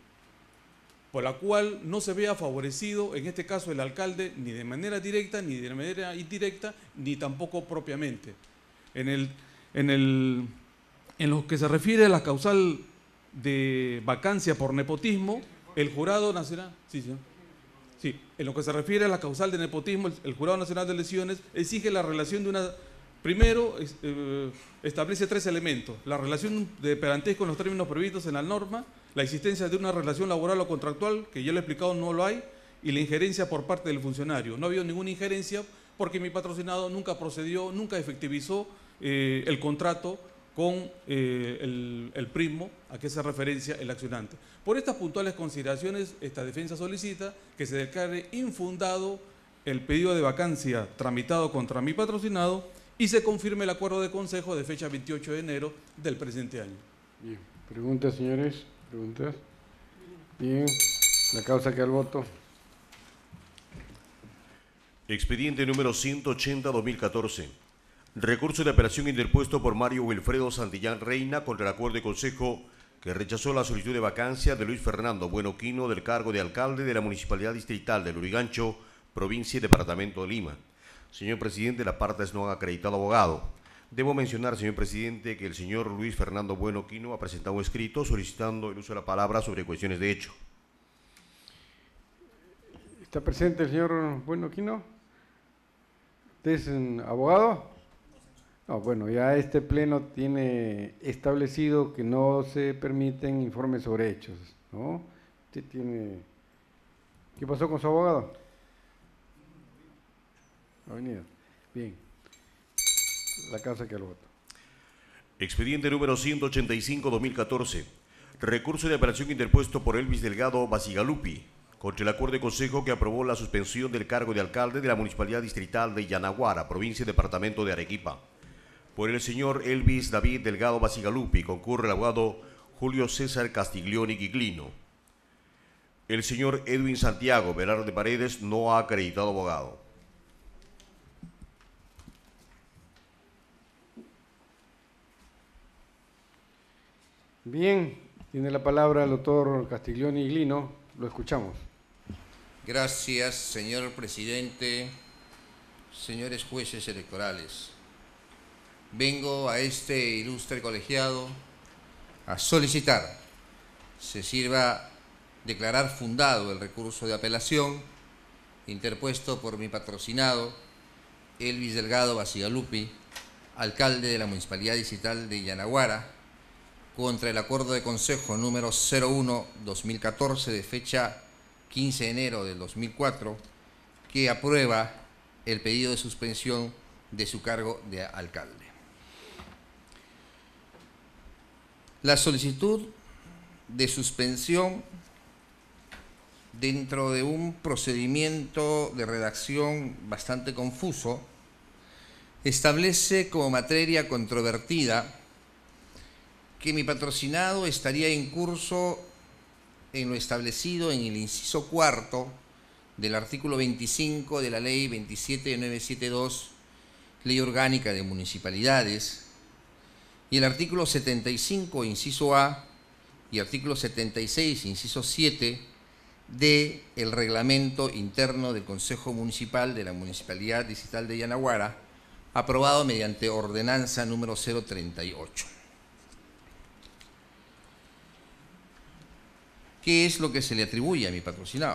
por la cual no se vea favorecido, en este caso el alcalde, ni de manera directa, ni de manera indirecta, ni tampoco propiamente. En, el, en, el, en lo que se refiere a la causal de vacancia por nepotismo, el Jurado Nacional, sí, señor. Sí, en lo que se refiere a la causal de nepotismo, el, el Jurado Nacional de Elecciones exige la relación de una... Primero, eh, establece tres elementos: la relación de parentesco en los términos previstos en la norma, la existencia de una relación laboral o contractual, que ya lo he explicado, no lo hay, y la injerencia por parte del funcionario. No ha habido ninguna injerencia porque mi patrocinado nunca procedió, nunca efectivizó eh, el contrato con eh, el, el primo a que hace referencia el accionante. Por estas puntuales consideraciones, esta defensa solicita que se declare infundado el pedido de vacancia tramitado contra mi patrocinado y se confirme el acuerdo de consejo de fecha veintiocho de enero del presente año. Bien. ¿Preguntas, señores? ¿Preguntas? Bien. La causa que al voto. Expediente número ciento ochenta barra dos mil catorce. Recurso de apelación interpuesto por Mario Wilfredo Santillán Reina contra el acuerdo de consejo que rechazó la solicitud de vacancia de Luis Fernando Bueno Quino del cargo de alcalde de la Municipalidad Distrital de Lurigancho, provincia y departamento de Lima. Señor presidente, las partes no han acreditado abogado. Debo mencionar, señor presidente, que el señor Luis Fernando Bueno Quino ha presentado un escrito solicitando el uso de la palabra sobre cuestiones de hecho. ¿Está presente el señor Bueno Quino? ¿Usted es un abogado? No, bueno, ya este pleno tiene establecido que no se permiten informes sobre hechos, ¿no? Usted tiene... ¿Qué pasó con su abogado? Ha venido. Bien. La causa que al voto. Expediente número ciento ochenta y cinco barra dos mil catorce. Recurso de apelación interpuesto por Elvis Delgado Basigalupi contra el acuerdo de consejo que aprobó la suspensión del cargo de alcalde de la Municipalidad Distrital de Yanaguara, provincia y departamento de Arequipa. Por el señor Elvis David Delgado Basigalupi concurre el abogado Julio César Castiglioni Giglino. El señor Edwin Santiago Velarde Paredes no ha acreditado abogado. Bien, tiene la palabra el doctor Castiglioni Giglino, lo escuchamos. Gracias, señor presidente, señores jueces electorales. Vengo a este ilustre colegiado a solicitar se sirva declarar fundado el recurso de apelación interpuesto por mi patrocinado Elvis Delgado Basigalupi, alcalde de la Municipalidad Distrital de Yanaguara, contra el acuerdo de consejo número cero uno barra dos mil catorce de fecha quince de enero del dos mil cuatro, que aprueba el pedido de suspensión de su cargo de alcalde. La solicitud de suspensión, dentro de un procedimiento de redacción bastante confuso, establece como materia controvertida que mi patrocinado estaría en curso en lo establecido en el inciso cuarto del artículo veinticinco de la Ley veintisiete mil novecientos setenta y dos, Ley Orgánica de Municipalidades, y el artículo setenta y cinco, inciso A, y artículo setenta y seis, inciso siete, del Reglamento Interno del Consejo Municipal de la Municipalidad Distrital de Yanaguara, aprobado mediante ordenanza número cero treinta y ocho. ¿Qué es lo que se le atribuye a mi patrocinado?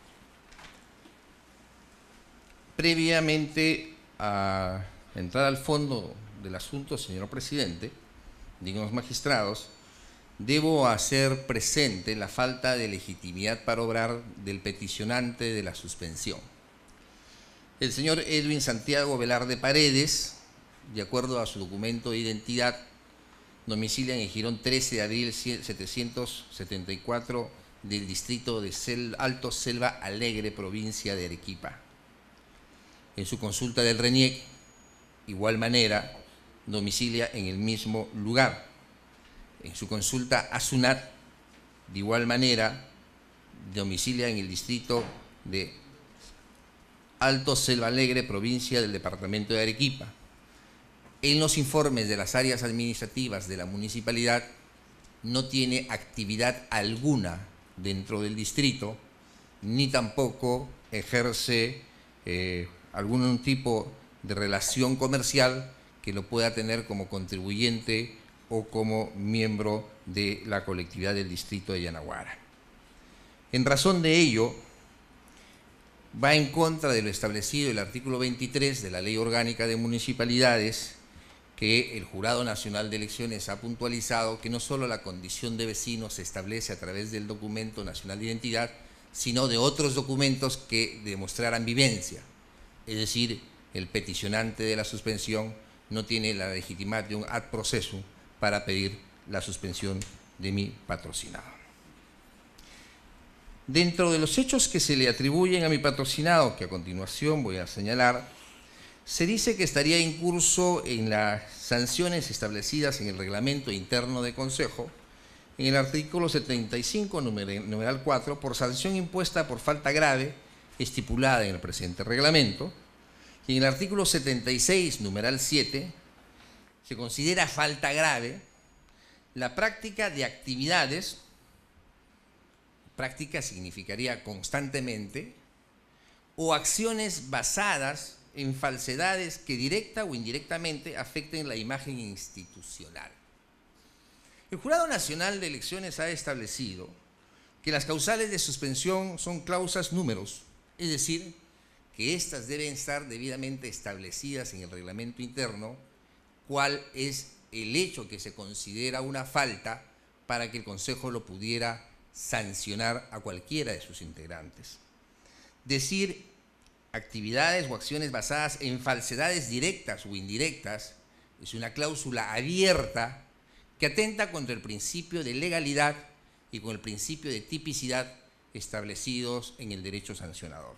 Previamente a entrar al fondo del asunto, señor presidente, dignos magistrados, debo hacer presente la falta de legitimidad para obrar del peticionante de la suspensión. El señor Edwin Santiago Velarde Paredes, de acuerdo a su documento de identidad, domicilia en el Jirón trece de abril setecientos setenta y cuatro del distrito de Sel, Alto Selva Alegre, provincia de Arequipa. En su consulta del RENIEC, igual manera, domicilia en el mismo lugar. En su consulta a SUNAT, de igual manera, domicilia en el distrito de Alto Selva Alegre, provincia del departamento de Arequipa. En los informes de las áreas administrativas de la municipalidad no tiene actividad alguna dentro del distrito, ni tampoco ejerce eh, algún tipo de relación comercial que lo pueda tener como contribuyente o como miembro de la colectividad del distrito de Yanaguara. En razón de ello, va en contra de lo establecido en el artículo veintitrés de la Ley Orgánica de Municipalidades, que el Jurado Nacional de Elecciones ha puntualizado que no solo la condición de vecino se establece a través del documento nacional de identidad, sino de otros documentos que demostraran vivencia. Es decir, el peticionante de la suspensión no tiene la legitimidad de un ad processum para pedir la suspensión de mi patrocinado. Dentro de los hechos que se le atribuyen a mi patrocinado, que a continuación voy a señalar, se dice que estaría incurso en las sanciones establecidas en el reglamento interno de Consejo, en el artículo setenta y cinco, numeral cuatro, por sanción impuesta por falta grave estipulada en el presente reglamento, y en el artículo setenta y seis, numeral siete, se considera falta grave la práctica de actividades, práctica significaría constantemente, o acciones basadas en falsedades que directa o indirectamente afecten la imagen institucional. El Jurado Nacional de Elecciones ha establecido que las causales de suspensión son clausas números, es decir, que éstas deben estar debidamente establecidas en el reglamento interno, cuál es el hecho que se considera una falta para que el Consejo lo pudiera sancionar a cualquiera de sus integrantes. Decir actividades o acciones basadas en falsedades directas o indirectas es una cláusula abierta que atenta contra el principio de legalidad y con el principio de tipicidad establecidos en el derecho sancionador.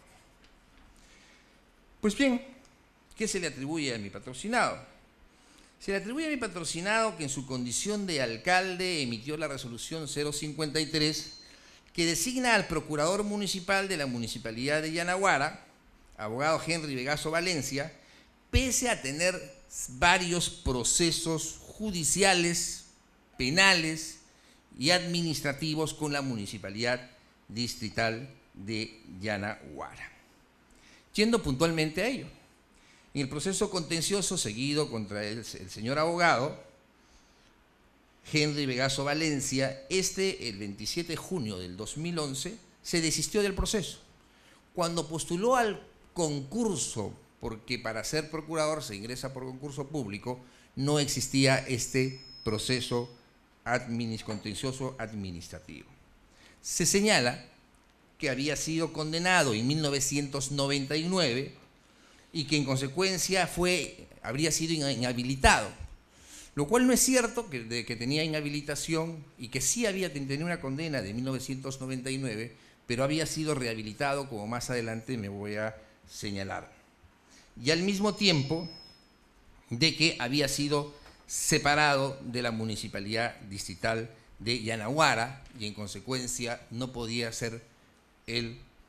Pues bien, ¿qué se le atribuye a mi patrocinado? Se le atribuye a mi patrocinado que en su condición de alcalde emitió la resolución cero cincuenta y tres que designa al procurador municipal de la municipalidad de Yanaguara, abogado Henry Vegaso Valencia, pese a tener varios procesos judiciales, penales y administrativos con la municipalidad distrital de Yanaguara. Yendo puntualmente a ello, en el proceso contencioso seguido contra el, el señor abogado Henry Vegaso Valencia, este el veintisiete de junio del dos mil once se desistió del proceso. Cuando postuló al concurso, porque para ser procurador se ingresa por concurso público, no existía este proceso administ- contencioso administrativo. Se señala que había sido condenado en mil novecientos noventa y nueve y que en consecuencia fue, habría sido inhabilitado, lo cual no es cierto, que, de, que tenía inhabilitación y que sí había tenido una condena de mil novecientos noventa y nueve, pero había sido rehabilitado, como más adelante me voy a señalar. Y al mismo tiempo de que había sido separado de la municipalidad distrital de Yanaguara y en consecuencia no podía ser el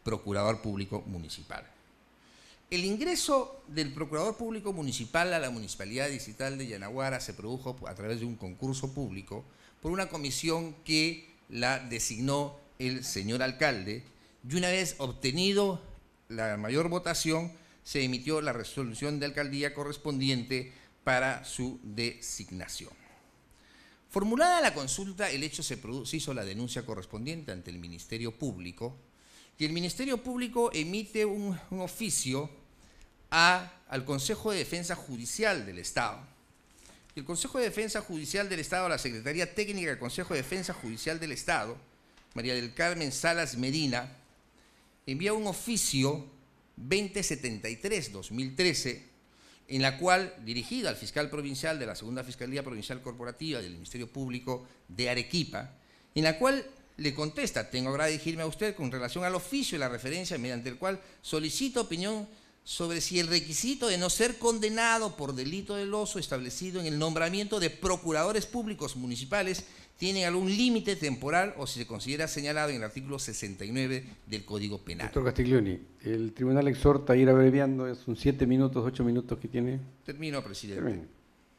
Procurador Público Municipal. El ingreso del Procurador Público Municipal a la Municipalidad Distrital de Yanaguara se produjo a través de un concurso público por una comisión que la designó el señor alcalde, y una vez obtenido la mayor votación, se emitió la resolución de alcaldía correspondiente para su designación. Formulada la consulta, el hecho se, se hizo la denuncia correspondiente ante el Ministerio Público, y el Ministerio Público emite un, un oficio a, al Consejo de Defensa Judicial del Estado. El Consejo de Defensa Judicial del Estado, la Secretaría Técnica del Consejo de Defensa Judicial del Estado, María del Carmen Salas Medina, envía un oficio veinte setenta y tres guión dos mil trece, en la cual, dirigido al fiscal provincial de la Segunda Fiscalía Provincial Corporativa del Ministerio Público de Arequipa, en la cual le contesta: tengo agrado dirigirme a usted con relación al oficio y la referencia mediante el cual solicito opinión sobre si el requisito de no ser condenado por delito doloso establecido en el nombramiento de procuradores públicos municipales tiene algún límite temporal o si se considera señalado en el artículo sesenta y nueve del Código Penal. Doctor Castiglioni, el tribunal exhorta a ir abreviando, son siete minutos, ocho minutos que tiene. Termino, presidente. Termino.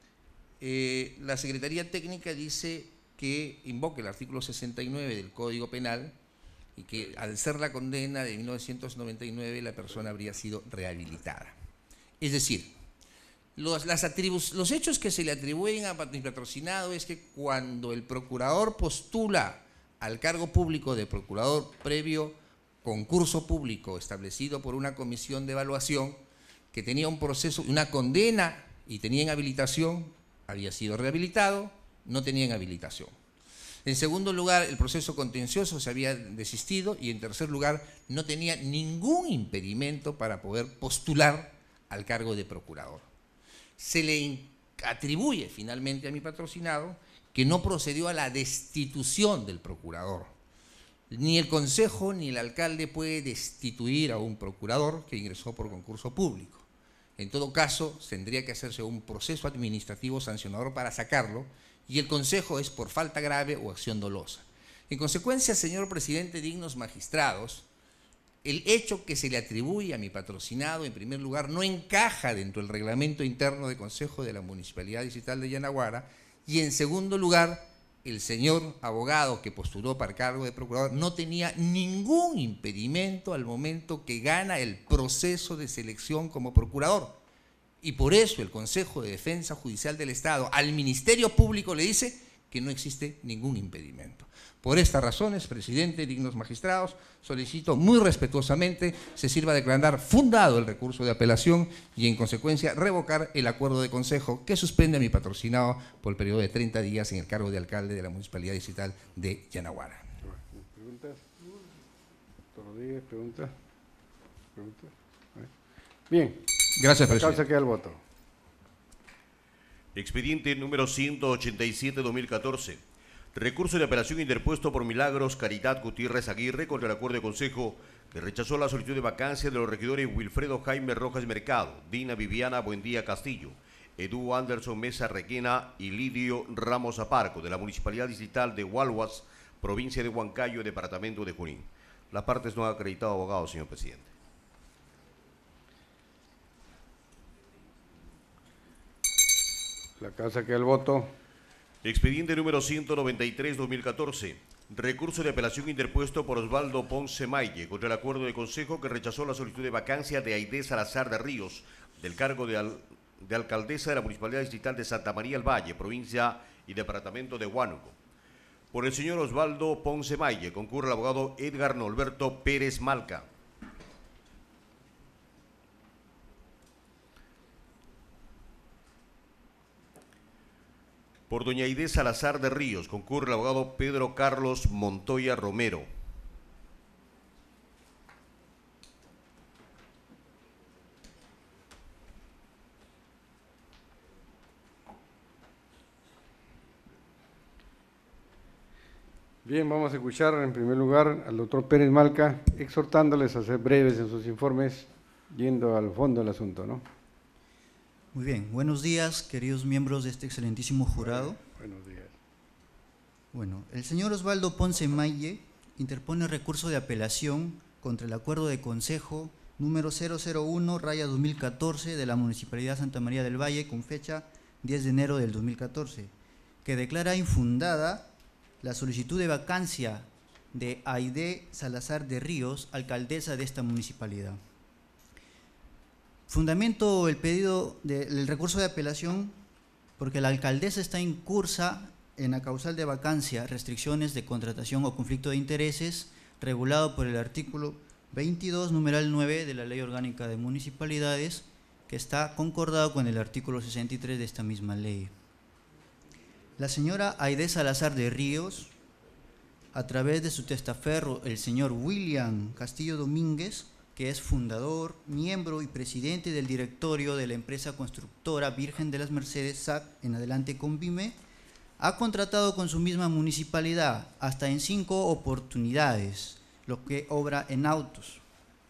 Eh, la Secretaría Técnica dice que invoque el artículo sesenta y nueve del Código Penal y que al ser la condena de mil novecientos noventa y nueve la persona habría sido rehabilitada. Es decir, los, las los hechos que se le atribuyen a mi patrocinado es que cuando el procurador postula al cargo público de procurador previo concurso público establecido por una comisión de evaluación que tenía un proceso, una condena y tenía inhabilitación, había sido rehabilitado, no tenía inhabilitación. En segundo lugar, el proceso contencioso se había desistido y en tercer lugar, no tenía ningún impedimento para poder postular al cargo de procurador. Se le atribuye finalmente a mi patrocinado que no procedió a la destitución del procurador. Ni el consejo ni el alcalde puede destituir a un procurador que ingresó por concurso público. En todo caso, tendría que hacerse un proceso administrativo sancionador para sacarlo, y el consejo es por falta grave o acción dolosa. En consecuencia, señor presidente, dignos magistrados, el hecho que se le atribuye a mi patrocinado, en primer lugar, no encaja dentro del reglamento interno de consejo de la Municipalidad Distrital de Yanaguara, y en segundo lugar, el señor abogado que postuló para cargo de procurador no tenía ningún impedimento al momento que gana el proceso de selección como procurador. Y por eso el Consejo de Defensa Judicial del Estado al Ministerio Público le dice que no existe ningún impedimento. Por estas razones, presidente, dignos magistrados, solicito muy respetuosamente se sirva de declarar fundado el recurso de apelación y en consecuencia revocar el acuerdo de consejo que suspende a mi patrocinado por el periodo de treinta días en el cargo de alcalde de la Municipalidad Distrital de Yanaguara. ¿Preguntas? Doctor Rodríguez, ¿preguntas? ¿Preguntas? Bien. Gracias, presidente. Causa queda el voto. Expediente número ciento ochenta y siete guión dos mil catorce. Recurso de apelación interpuesto por Milagros Caridad Gutiérrez Aguirre contra el acuerdo de consejo que rechazó la solicitud de vacancia de los regidores Wilfredo Jaime Rojas Mercado, Dina Viviana Buendía Castillo, Edu Anderson Mesa Requena y Lidio Ramos Aparco de la Municipalidad Distrital de Hualhuas, provincia de Huancayo, departamento de Junín. Las partes no han acreditado abogados, señor presidente. La causa queda el voto. Expediente número ciento noventa y tres guión dos mil catorce. Recurso de apelación interpuesto por Osvaldo Ponce Maille contra el acuerdo de consejo que rechazó la solicitud de vacancia de Aide Salazar de Ríos del cargo de, al, de alcaldesa de la Municipalidad Distrital de Santa María del Valle, provincia y departamento de Huánuco. Por el señor Osvaldo Ponce Maille concurre el abogado Edgar Norberto Pérez Malca. Por doña Aide Salazar de Ríos concurre el abogado Pedro Carlos Montoya Romero. Bien, vamos a escuchar en primer lugar al doctor Pérez Malca, exhortándoles a ser breves en sus informes, yendo al fondo del asunto, ¿no? Muy bien, buenos días, queridos miembros de este excelentísimo jurado. Buenos días. Bueno, el señor Osvaldo Ponce Maille interpone recurso de apelación contra el acuerdo de consejo número cero cero uno raya dos mil catorce de la Municipalidad de Santa María del Valle con fecha diez de enero del dos mil catorce, que declara infundada la solicitud de vacancia de Aide Salazar de Ríos, alcaldesa de esta municipalidad. Fundamento el pedido del recurso de apelación porque la alcaldesa está incursa en la causal de vacancia, restricciones de contratación o conflicto de intereses, regulado por el artículo veintidós, numeral nueve de la Ley Orgánica de Municipalidades, que está concordado con el artículo sesenta y tres de esta misma ley. La señora Aide Salazar de Ríos, a través de su testaferro, el señor William Castillo Domínguez, que es fundador, miembro y presidente del directorio de la empresa constructora Virgen de las Mercedes, S A C, en adelante Convime, ha contratado con su misma municipalidad hasta en cinco oportunidades, lo que obra en autos.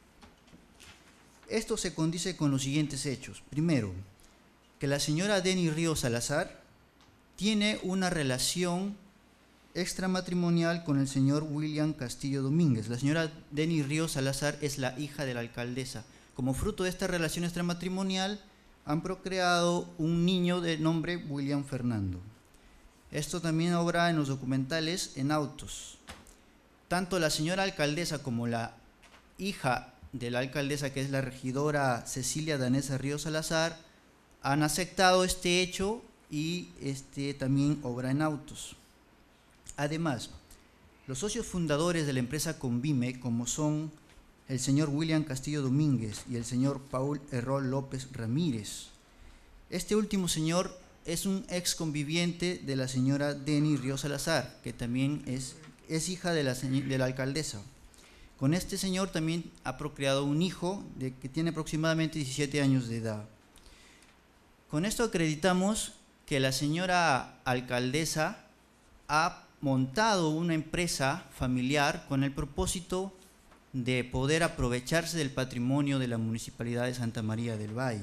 Esto se condice con los siguientes hechos. Primero, que la señora Denny Ríos Salazar tiene una relación extramatrimonial con el señor William Castillo Domínguez. La señora Denny Ríos Salazar es la hija de la alcaldesa. Como fruto de esta relación extramatrimonial, han procreado un niño de nombre William Fernando. Esto también obra en los documentales en autos. Tanto la señora alcaldesa como la hija de la alcaldesa, que es la regidora Cecilia Danesa Ríos Salazar, han aceptado este hecho y este también obra en autos. Además, los socios fundadores de la empresa Convime, como son el señor William Castillo Domínguez y el señor Paul Errol López Ramírez, este último señor es un ex conviviente de la señora Denny Ríos Salazar, que también es, es hija de la, de la alcaldesa. Con este señor también ha procreado un hijo de, que tiene aproximadamente diecisiete años de edad. Con esto acreditamos que la señora alcaldesa ha montado una empresa familiar con el propósito de poder aprovecharse del patrimonio de la Municipalidad de Santa María del Valle.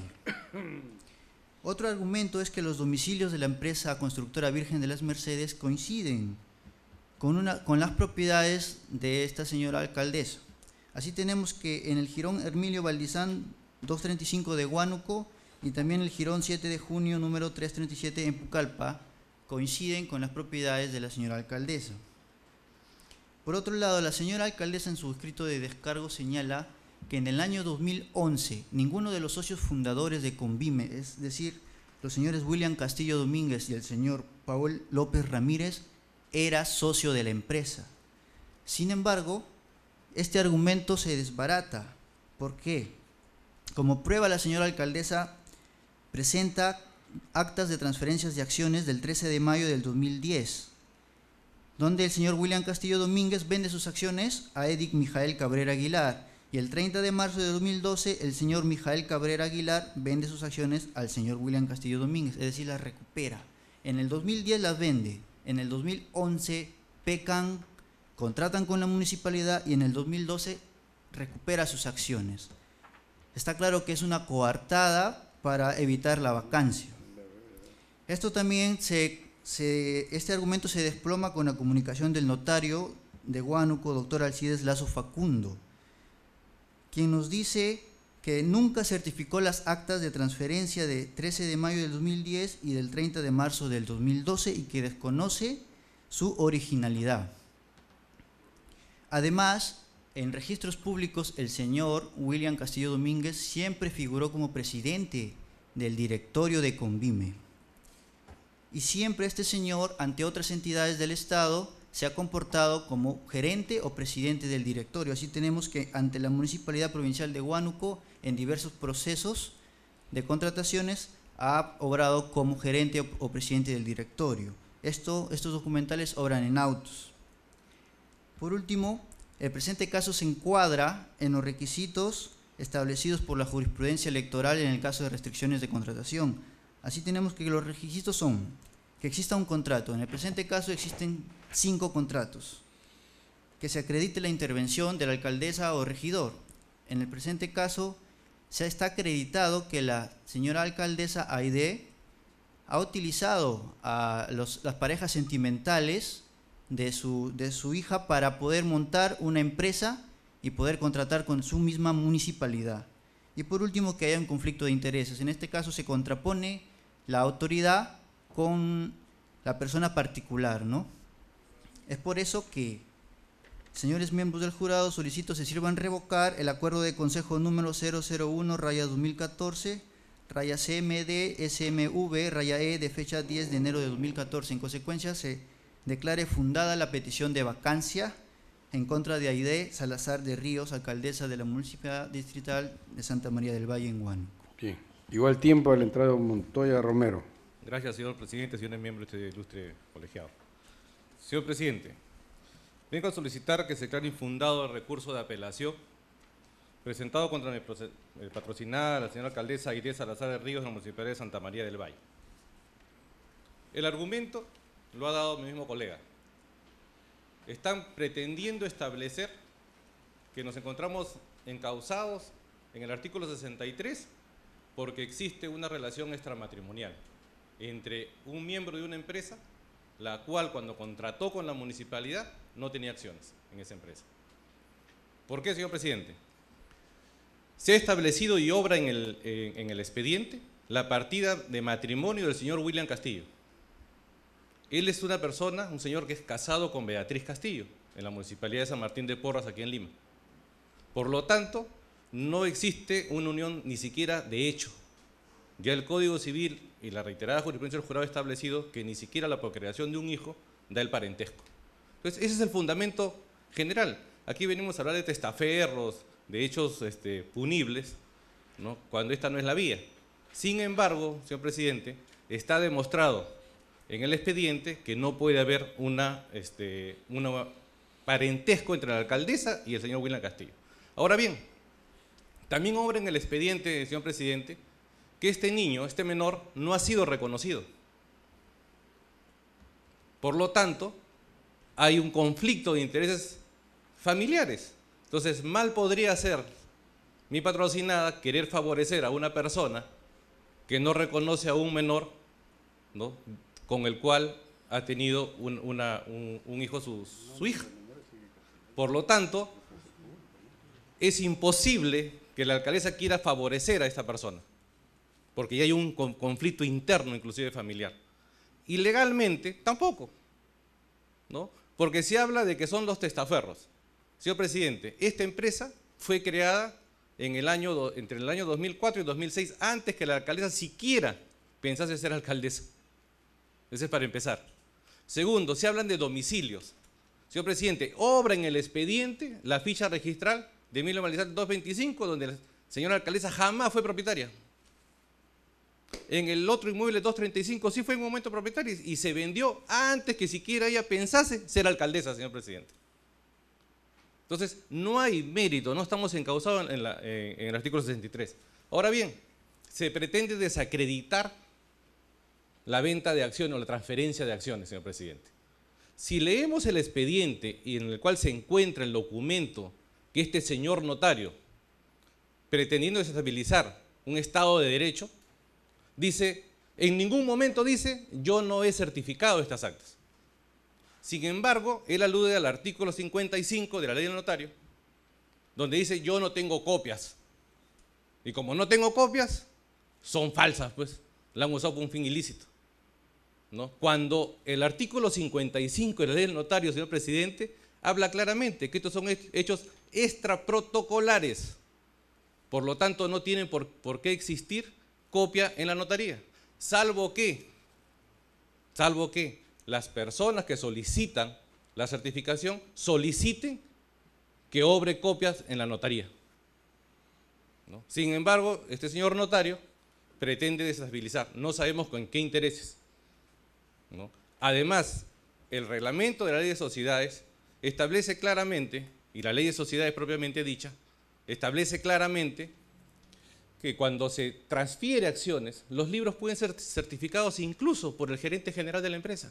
Otro argumento es que los domicilios de la empresa constructora Virgen de las Mercedes coinciden con, una, con las propiedades de esta señora alcaldesa. Así tenemos que en el jirón Hermilio Valdizán doscientos treinta y cinco de Huánuco y también el jirón siete de junio número trescientos treinta y siete en Pucallpa coinciden con las propiedades de la señora alcaldesa. Por otro lado, la señora alcaldesa en su escrito de descargo señala que en el año dos mil once ninguno de los socios fundadores de Convime, es decir, los señores William Castillo Domínguez y el señor Paul López Ramírez, era socio de la empresa. Sin embargo, este argumento se desbarata. ¿Por qué? Como prueba, la señora alcaldesa presenta actas de transferencias de acciones del trece de mayo del dos mil diez, donde el señor William Castillo Domínguez vende sus acciones a Edic Mijael Cabrera Aguilar, y el treinta de marzo de dos mil doce el señor Mijael Cabrera Aguilar vende sus acciones al señor William Castillo Domínguez, es decir, las recupera. En el dos mil diez las vende, en el dos mil once pecan, contratan con la municipalidad y en el dos mil doce recupera sus acciones. Está claro que es una coartada para evitar la vacancia. Esto también se, se, este argumento se desploma con la comunicación del notario de Huánuco, doctor Alcides Lazo Facundo, quien nos dice que nunca certificó las actas de transferencia de trece de mayo del dos mil diez y del treinta de marzo del dos mil doce y que desconoce su originalidad. Además, en registros públicos, el señor William Castillo Domínguez siempre figuró como presidente del directorio de Convime. Y siempre este señor, ante otras entidades del Estado, se ha comportado como gerente o presidente del directorio. Así tenemos que ante la Municipalidad Provincial de Huánuco, en diversos procesos de contrataciones, ha obrado como gerente o, o presidente del directorio. Esto, estos documentales obran en autos. Por último, el presente caso se encuadra en los requisitos establecidos por la jurisprudencia electoral en el caso de restricciones de contratación. Así tenemos que los requisitos son que exista un contrato. En el presente caso existen cinco contratos. Que se acredite la intervención de la alcaldesa o regidor. En el presente caso se está acreditado que la señora alcaldesa Aide ha utilizado a los, las parejas sentimentales de su, de su hija para poder montar una empresa y poder contratar con su misma municipalidad. Y por último, que haya un conflicto de intereses. En este caso se contrapone la autoridad con la persona particular, ¿no? Es por eso que, señores miembros del jurado, solicito se sirvan revocar el acuerdo de consejo número cero cero uno raya dos mil catorce raya C M D S M V raya E de fecha diez de enero de dos mil catorce. En consecuencia, se declare fundada la petición de vacancia en contra de Aide Salazar de Ríos, alcaldesa de la Municipalidad Distrital de Santa María del Valle en Huánuco. Bien. Igual tiempo de la entrada de Montoya Romero. Gracias, señor presidente, señores miembros de este ilustre colegiado. Señor presidente, vengo a solicitar que se declare infundado el recurso de apelación presentado contra mi patrocinada, la señora alcaldesa Aide Salazar de Ríos, de la Municipalidad de Santa María del Valle. El argumento lo ha dado mi mismo colega. Están pretendiendo establecer que nos encontramos encausados en el artículo sesenta y tres porque existe una relación extramatrimonial entre un miembro de una empresa, la cual cuando contrató con la municipalidad no tenía acciones en esa empresa. ¿Por qué, señor presidente? Se ha establecido y obra en el, eh, en el expediente la partida de matrimonio del señor William Castillo. Él es una persona, un señor que es casado con Beatriz Castillo, en la Municipalidad de San Martín de Porras, aquí en Lima. Por lo tanto, no existe una unión ni siquiera de hecho. Ya el Código Civil y la reiterada jurisprudencia del jurado ha establecido que ni siquiera la procreación de un hijo da el parentesco. Entonces, ese es el fundamento general. Aquí venimos a hablar de testaferros, de hechos este, punibles, ¿no?, cuando esta no es la vía. Sin embargo, señor presidente, está demostrado en el expediente que no puede haber una, este, una parentesco entre la alcaldesa y el señor William Castillo. Ahora bien, también obra en el expediente, señor presidente, que este niño, este menor, no ha sido reconocido. Por lo tanto, hay un conflicto de intereses familiares. Entonces, mal podría ser mi patrocinada querer favorecer a una persona que no reconoce a un menor, ¿no?, con el cual ha tenido un, una, un, un hijo su, su hija. Por lo tanto, es imposible que la alcaldesa quiera favorecer a esta persona, porque ya hay un conflicto interno, inclusive familiar. Y legalmente, tampoco, ¿no?, porque se habla de que son los testaferros. Señor presidente, esta empresa fue creada en el año, entre el año dos mil cuatro y dos mil seis, antes que la alcaldesa siquiera pensase ser alcaldesa. Ese es para empezar. Segundo, se hablan de domicilios. Señor presidente, obra en el expediente la ficha registral de Emilio Malizal doscientos veinticinco, donde la señora alcaldesa jamás fue propietaria. En el otro inmueble doscientos treinta y cinco sí fue en un momento propietaria y se vendió antes que siquiera ella pensase ser alcaldesa, señor presidente. Entonces, no hay mérito, no estamos encausados en, la, en, en el artículo sesenta y tres. Ahora bien, se pretende desacreditar la venta de acciones o la transferencia de acciones, señor presidente. Si leemos el expediente y en el cual se encuentra el documento que este señor notario, pretendiendo desestabilizar un Estado de Derecho, dice, en ningún momento dice, yo no he certificado estas actas. Sin embargo, él alude al artículo cincuenta y cinco de la ley del notario, donde dice, yo no tengo copias. Y como no tengo copias, son falsas, pues, la han usado por un fin ilícito, ¿no? Cuando el artículo cincuenta y cinco de la ley del notario, señor presidente, habla claramente que estos son hechos extraprotocolares. Por lo tanto, no tienen por, por qué existir copia en la notaría, salvo que, salvo que las personas que solicitan la certificación soliciten que obre copias en la notaría, ¿no? Sin embargo, este señor notario pretende desestabilizar, no sabemos con qué intereses, ¿no? Además, el reglamento de la ley de sociedades establece claramente, y la ley de sociedades propiamente dicha, establece claramente que cuando se transfiere acciones, los libros pueden ser certificados incluso por el gerente general de la empresa.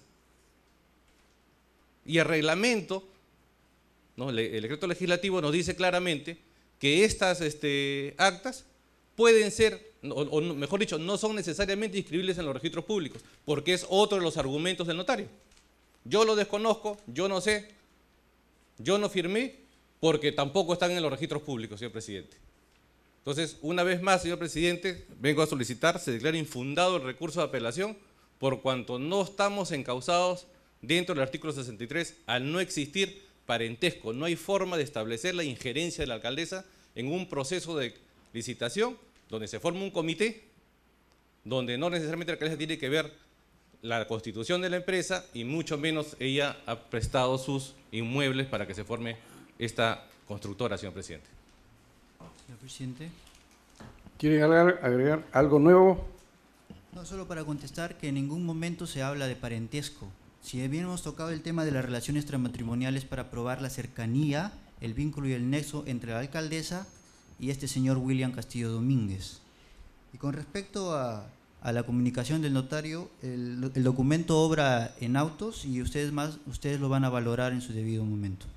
Y el reglamento, ¿no?, el decreto legislativo nos dice claramente que estas este, actas pueden ser, o, o mejor dicho, no son necesariamente inscribibles en los registros públicos, porque es otro de los argumentos del notario. Yo lo desconozco, yo no sé, yo no firmé, porque tampoco están en los registros públicos, señor presidente. Entonces, una vez más, señor presidente, vengo a solicitar, se declara infundado el recurso de apelación por cuanto no estamos encausados dentro del artículo sesenta y tres al no existir parentesco. No hay forma de establecer la injerencia de la alcaldesa en un proceso de licitación donde se forma un comité, donde no necesariamente la alcaldesa tiene que ver la constitución de la empresa y mucho menos ella ha prestado sus inmuebles para que se forme esta constructora, señor presidente. Señor presidente. ¿Quieren agregar, agregar algo nuevo? No, solo para contestar que en ningún momento se habla de parentesco. Si bien hemos tocado el tema de las relaciones extramatrimoniales para probar la cercanía, el vínculo y el nexo entre la alcaldesa y este señor William Castillo Domínguez. Y con respecto a, a la comunicación del notario, el, el documento obra en autos y ustedes, más, ustedes lo van a valorar en su debido momento.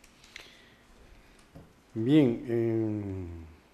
Bien. Eh,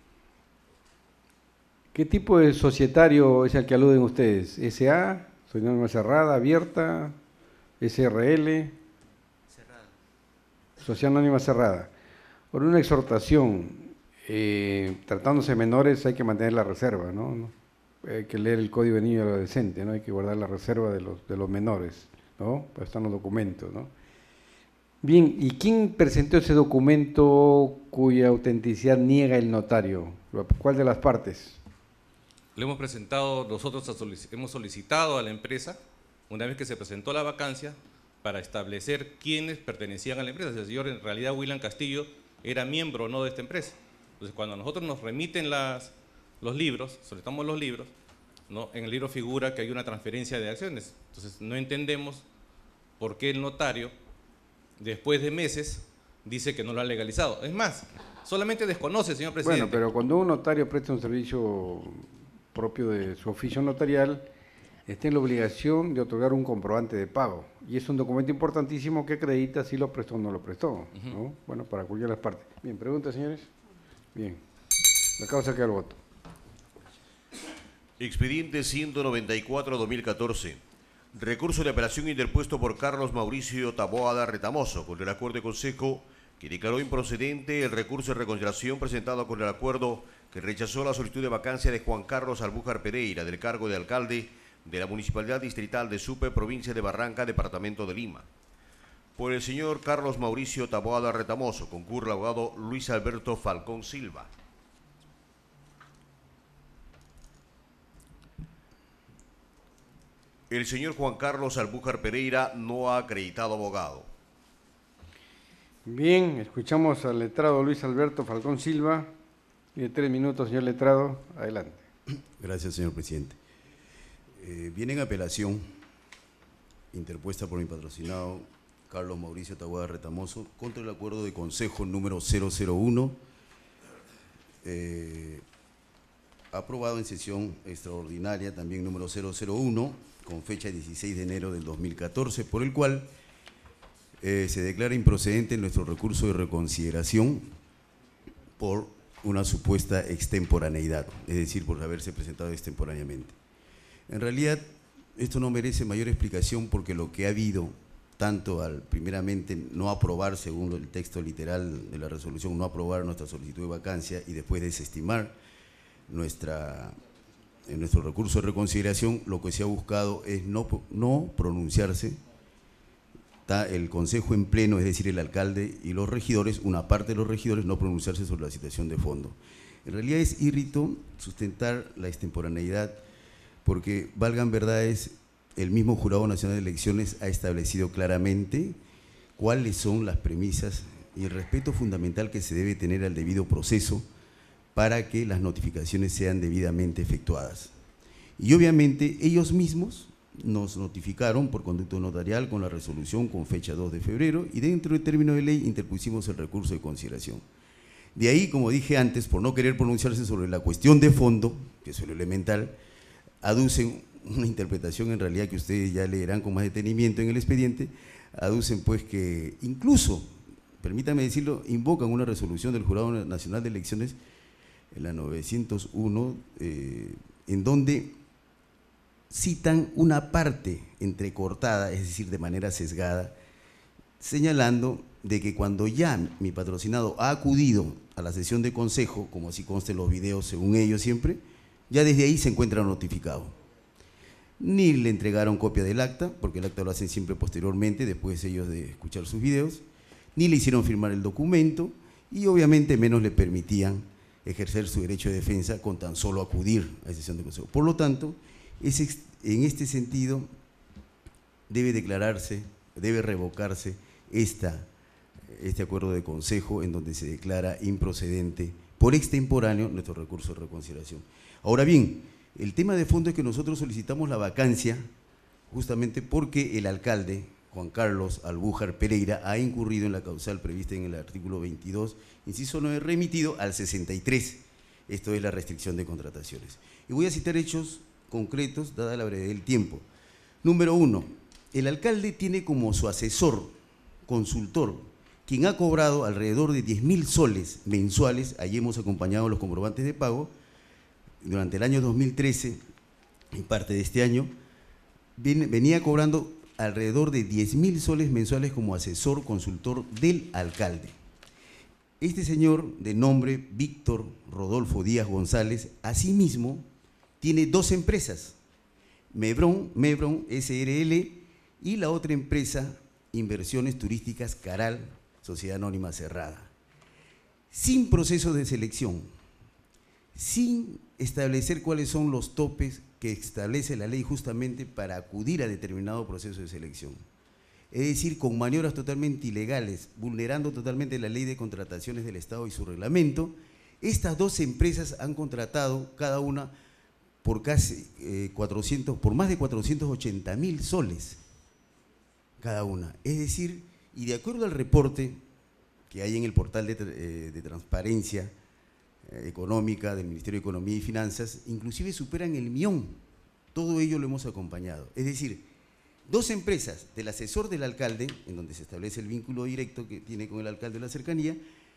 ¿Qué tipo de societario es al que aluden ustedes? ¿S A? ¿Sociedad Anónima Cerrada, abierta? ¿S R L? Cerrada. Sociedad Anónima Cerrada. Por una exhortación, eh, tratándose de menores hay que mantener la reserva, ¿no? ¿no? Hay que leer el Código de Niño y Adolescente, ¿no? Hay que guardar la reserva de los, de los menores, ¿no? Pues están los documentos, ¿no? Bien, ¿y quién presentó ese documento cuya autenticidad niega el notario? ¿Cuál de las partes? Le hemos presentado, nosotros hemos solicitado a la empresa, una vez que se presentó la vacancia, para establecer quiénes pertenecían a la empresa. Si el señor, en realidad, William Castillo, era miembro o no de esta empresa. Entonces, cuando a nosotros nos remiten las, los libros, solicitamos los libros, ¿no? En el libro figura que hay una transferencia de acciones. Entonces, no entendemos por qué el notario, después de meses, dice que no lo ha legalizado. Es más, solamente desconoce, señor presidente. Bueno, pero cuando un notario presta un servicio propio de su oficio notarial, está en la obligación de otorgar un comprobante de pago. Y es un documento importantísimo que acredita si lo prestó o no lo prestó, uh-huh. ¿no? Bueno, para cualquiera de las partes. Bien, ¿preguntas, señores? Bien. La causa queda al voto. Expediente ciento noventa y cuatro barra dos mil catorce. Recurso de apelación interpuesto por Carlos Mauricio Taboada Retamoso con el acuerdo de consejo que declaró improcedente el recurso de reconsideración presentado con el acuerdo que rechazó la solicitud de vacancia de Juan Carlos Albújar Pereira del cargo de alcalde de la Municipalidad Distrital de Supe, provincia de Barranca, departamento de Lima. Por el señor Carlos Mauricio Taboada Retamoso concurre el abogado Luis Alberto Falcón Silva. El señor Juan Carlos Albújar Pereira no ha acreditado abogado. Bien, escuchamos al letrado Luis Alberto Falcón Silva. Tiene tres minutos, señor letrado. Adelante. Gracias, señor presidente. Eh, viene en apelación interpuesta por mi patrocinado Carlos Mauricio Taboada Retamoso contra el acuerdo de consejo número cero cero uno, eh, aprobado en sesión extraordinaria también número cero cero uno, con fecha dieciséis de enero del dos mil catorce, por el cual eh, se declara improcedente nuestro recurso de reconsideración por una supuesta extemporaneidad, es decir, por haberse presentado extemporáneamente. En realidad, esto no merece mayor explicación porque lo que ha habido, tanto al primeramente no aprobar, según el texto literal de la resolución, no aprobar nuestra solicitud de vacancia y después desestimar nuestra, nuestro recurso de reconsideración, lo que se ha buscado es no, no pronunciarse, está el Consejo en pleno, es decir, el alcalde y los regidores, una parte de los regidores, no pronunciarse sobre la situación de fondo. En realidad es irrito sustentar la extemporaneidad porque, valgan verdades, el mismo Jurado Nacional de Elecciones ha establecido claramente cuáles son las premisas y el respeto fundamental que se debe tener al debido proceso para que las notificaciones sean debidamente efectuadas. Y obviamente ellos mismos nos notificaron por conducto notarial con la resolución con fecha dos de febrero y dentro del término de ley interpusimos el recurso de consideración. De ahí, como dije antes, por no querer pronunciarse sobre la cuestión de fondo, que es lo elemental, aducen una interpretación en realidad que ustedes ya leerán con más detenimiento en el expediente, aducen pues que incluso, permítame decirlo, invocan una resolución del Jurado Nacional de Elecciones, en la novecientos uno, eh, en donde citan una parte entrecortada, es decir, de manera sesgada, señalando de que cuando ya mi patrocinado ha acudido a la sesión de consejo, como así consta en los videos según ellos siempre, ya desde ahí se encuentra notificado. Ni le entregaron copia del acta, porque el acta lo hacen siempre posteriormente, después ellos de escuchar sus videos, ni le hicieron firmar el documento y obviamente menos le permitían ejercer su derecho de defensa con tan solo acudir a la sesión de consejo. Por lo tanto, es, en este sentido debe declararse, debe revocarse esta, este acuerdo de consejo en donde se declara improcedente por extemporáneo nuestro recurso de reconsideración. Ahora bien, el tema de fondo es que nosotros solicitamos la vacancia justamente porque el alcalde, Juan Carlos Albújar Pereira, ha incurrido en la causal prevista en el artículo veintidós, inciso nueve, remitido al sesenta y tres, esto es la restricción de contrataciones. Y voy a citar hechos concretos, dada la brevedad del tiempo. Número uno, el alcalde tiene como su asesor, consultor, quien ha cobrado alrededor de diez mil soles mensuales, allí hemos acompañado los comprobantes de pago, durante el año dos mil trece, y parte de este año, venía cobrando alrededor de diez mil soles mensuales como asesor consultor del alcalde. Este señor, de nombre Víctor Rodolfo Díaz González, asimismo tiene dos empresas, Mebron, Mebron S R L y la otra empresa, Inversiones Turísticas Caral, Sociedad Anónima Cerrada. Sin proceso de selección, sin establecer cuáles son los topes que establece la ley justamente para acudir a determinado proceso de selección. Es decir, con maniobras totalmente ilegales, vulnerando totalmente la ley de contrataciones del Estado y su reglamento, estas dos empresas han contratado cada una por casi eh, cuatrocientos, por más de cuatrocientos ochenta mil soles cada una. Es decir, y de acuerdo al reporte que hay en el portal de, eh, de transparencia económica del Ministerio de Economía y Finanzas, inclusive superan el millón. Todo ello lo hemos acompañado. Es decir, dos empresas del asesor del alcalde, en donde se establece el vínculo directo que tiene con el alcalde de la cercanía,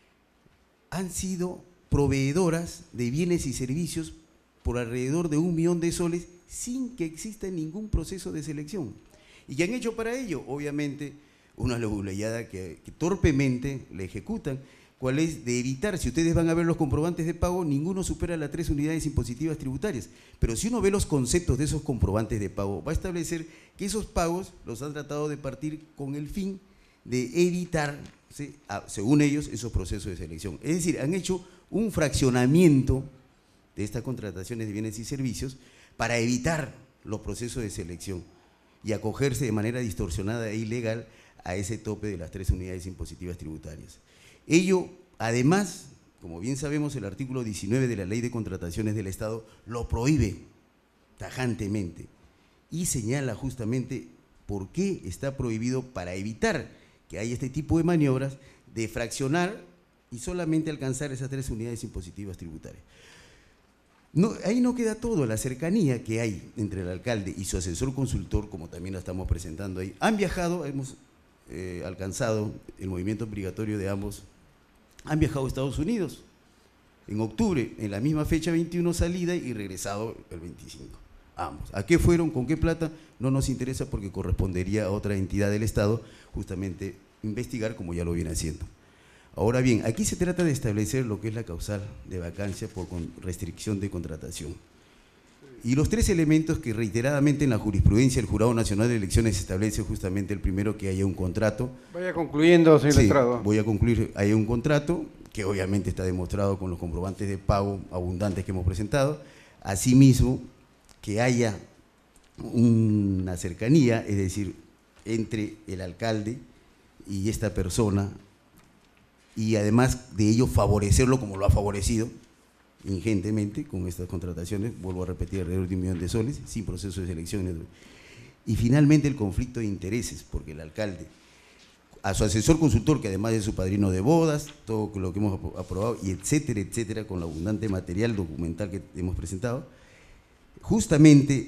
han sido proveedoras de bienes y servicios por alrededor de un millón de soles sin que exista ningún proceso de selección. ¿Y qué han hecho para ello? Obviamente, una lobuleyada que, que torpemente le ejecutan, cuál es de evitar, si ustedes van a ver los comprobantes de pago, ninguno supera las tres unidades impositivas tributarias, pero si uno ve los conceptos de esos comprobantes de pago, va a establecer que esos pagos los han tratado de partir con el fin de evitar, ¿sí?, según ellos, esos procesos de selección. Es decir, han hecho un fraccionamiento de estas contrataciones de bienes y servicios para evitar los procesos de selección y acogerse de manera distorsionada e ilegal a ese tope de las tres unidades impositivas tributarias. Ello, además, como bien sabemos, el artículo diecinueve de la Ley de Contrataciones del Estado lo prohíbe tajantemente y señala justamente por qué está prohibido, para evitar que haya este tipo de maniobras de fraccionar y solamente alcanzar esas tres unidades impositivas tributarias. No, ahí no queda todo, la cercanía que hay entre el alcalde y su asesor consultor, como también la estamos presentando ahí, han viajado, hemos eh, alcanzado el movimiento obligatorio de ambos, han viajado a Estados Unidos en octubre, en la misma fecha veintiuno salida y regresado el veinticinco, ambos. ¿A qué fueron? ¿Con qué plata? No nos interesa porque correspondería a otra entidad del Estado justamente investigar, como ya lo viene haciendo. Ahora bien, aquí se trata de establecer lo que es la causal de vacancia por restricción de contratación. Y los tres elementos que reiteradamente en la jurisprudencia del Jurado Nacional de Elecciones establece justamente el primero, que haya un contrato. Vaya concluyendo, señor Sí, letrado. voy a concluir, hay un contrato que obviamente está demostrado con los comprobantes de pago abundantes que hemos presentado. Asimismo, que haya una cercanía, es decir, entre el alcalde y esta persona, y además de ello favorecerlo como lo ha favorecido ingentemente con estas contrataciones, vuelvo a repetir, alrededor de un millón de soles, sin proceso de selección. Y finalmente el conflicto de intereses, porque el alcalde, a su asesor consultor, que además es su padrino de bodas, todo lo que hemos aprobado, y etcétera, etcétera, con el abundante material documental que hemos presentado, justamente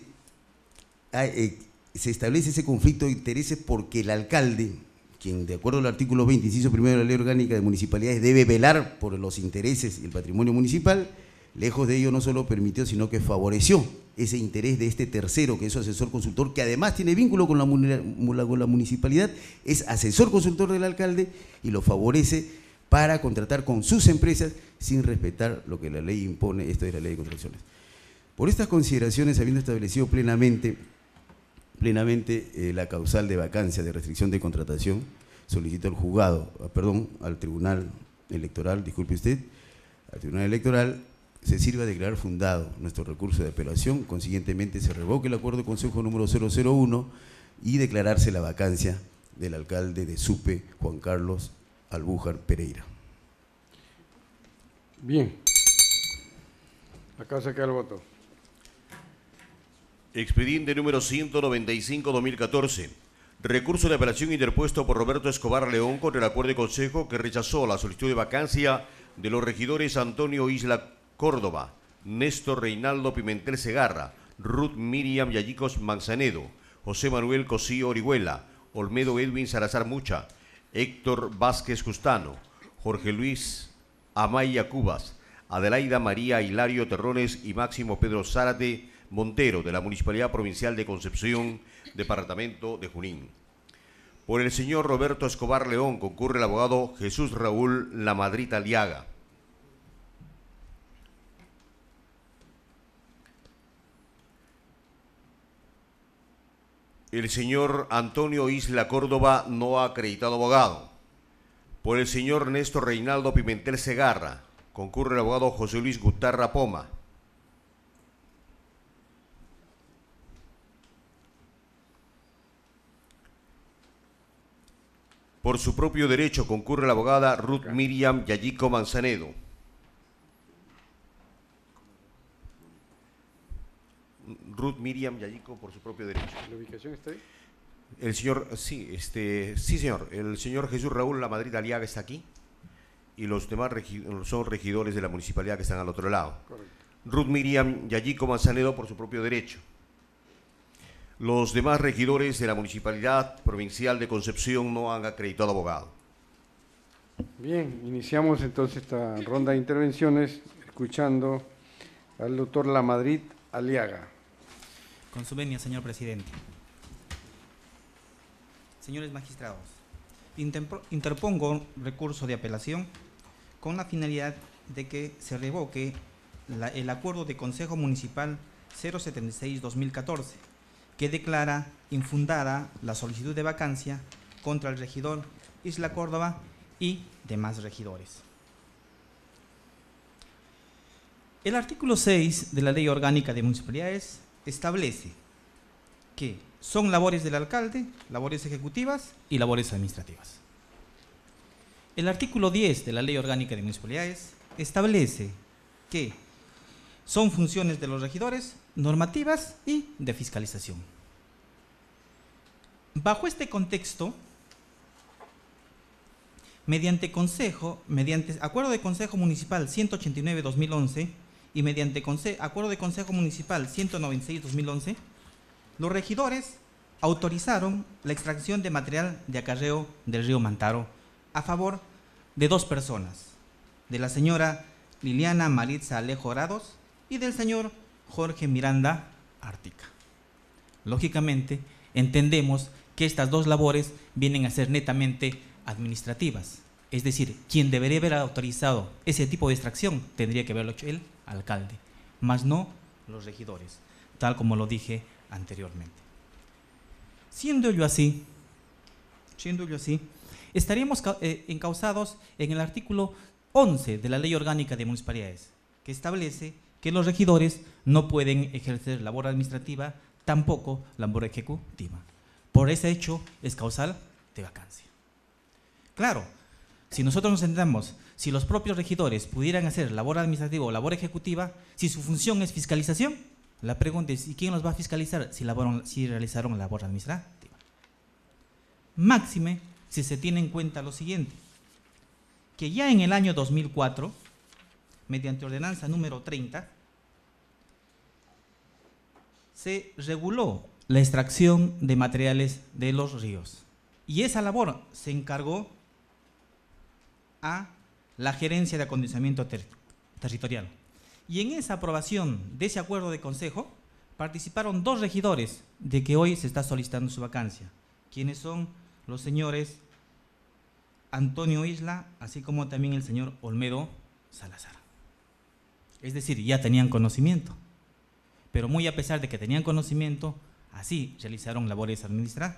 eh, se establece ese conflicto de intereses porque el alcalde, quien de acuerdo al artículo veinte, inciso primero de la Ley Orgánica de Municipalidades, debe velar por los intereses y el patrimonio municipal, lejos de ello no solo permitió, sino que favoreció ese interés de este tercero, que es su asesor consultor, que además tiene vínculo con la, con la municipalidad, es asesor consultor del alcalde y lo favorece para contratar con sus empresas sin respetar lo que la ley impone, esto es la ley de contrataciones. Por estas consideraciones, habiendo establecido plenamente, plenamente eh, la causal de vacancia de restricción de contratación, solicito al juzgado, perdón, al Tribunal Electoral, disculpe usted, al Tribunal Electoral, se sirva a declarar fundado nuestro recurso de apelación, consiguientemente se revoque el acuerdo de consejo número cero cero uno y declararse la vacancia del alcalde de Supe, Juan Carlos Albújar Pereira. Bien. La causa queda el voto. Expediente número ciento noventa y cinco barra dos mil catorce. Recurso de apelación interpuesto por Roberto Escobar León contra el acuerdo de consejo que rechazó la solicitud de vacancia de los regidores Antonio Isla Córdoba, Néstor Reinaldo Pimentel Segarra, Ruth Miriam Yayicos Manzanedo, José Manuel Cosío Orihuela, Olmedo Edwin Salazar Mucha, Héctor Vázquez Justano, Jorge Luis Amaya Cubas, Adelaida María Hilario Terrones y Máximo Pedro Zárate Montero, de la Municipalidad Provincial de Concepción, Departamento de Junín. Por el señor Roberto Escobar León concurre el abogado Jesús Raúl Lamadrid Aliaga. El señor Antonio Isla Córdoba no ha acreditado abogado. Por el señor Néstor Reinaldo Pimentel Segarra concurre el abogado José Luis Gutarra Poma. Por su propio derecho concurre la abogada Ruth Miriam Yayico Manzanedo. Ruth Miriam Yayico por su propio derecho. ¿La ubicación está ahí? El señor, sí, este, sí señor, el señor Jesús Raúl Lamadrid Aliaga está aquí y los demás regi son regidores de la municipalidad que están al otro lado. Correcto. Ruth Miriam Yayico Manzanedo por su propio derecho. Los demás regidores de la Municipalidad Provincial de Concepción no han acreditado abogado. Bien, iniciamos entonces esta ronda de intervenciones escuchando al doctor Lamadrid Aliaga. Con su venia, señor presidente. Señores magistrados, interpongo recurso de apelación con la finalidad de que se revoque la, el acuerdo de Consejo Municipal cero setenta y seis barra dos mil catorce, que declara infundada la solicitud de vacancia contra el regidor Isla Córdoba y demás regidores. El artículo seis de la Ley Orgánica de Municipalidades establece que son labores del alcalde, labores ejecutivas y labores administrativas. El artículo diez de la Ley Orgánica de Municipalidades establece que son funciones de los regidores normativas y de fiscalización. Bajo este contexto, mediante consejo, mediante acuerdo de Consejo Municipal ciento ochenta y nueve barra dos mil once y mediante acuerdo de Consejo Municipal ciento noventa y seis barra dos mil once, los regidores autorizaron la extracción de material de acarreo del río Mantaro a favor de dos personas, de la señora Liliana Maritza Alejo Grados y del señor Jorge Miranda Ártica. Lógicamente, entendemos que estas dos labores vienen a ser netamente administrativas, es decir, quien debería haber autorizado ese tipo de extracción tendría que haberlo hecho el alcalde, más no los regidores, tal como lo dije anteriormente. Siendo yo así, siendo yo así, estaríamos eh, encausados en el artículo once de la Ley Orgánica de Municipalidades, que establece que los regidores no pueden ejercer labor administrativa, tampoco labor ejecutiva. Por ese hecho es causal de vacancia. Claro, si nosotros nos centramos, si los propios regidores pudieran hacer labor administrativa o labor ejecutiva, si su función es fiscalización, la pregunta es, ¿y quién los va a fiscalizar si, laboran, si realizaron labor administrativa? Máxime si se tiene en cuenta lo siguiente, que ya en el año dos mil cuatro, mediante ordenanza número treinta, se reguló la extracción de materiales de los ríos. Y esa labor se encargó a la Gerencia de Acondicionamiento ter territorial, Y en esa aprobación de ese acuerdo de consejo participaron dos regidores de que hoy se está solicitando su vacancia, quienes son los señores Antonio Isla, así como también el señor Olmedo Salazar. Es decir, ya tenían conocimiento, pero muy a pesar de que tenían conocimiento, así realizaron labores administrativas.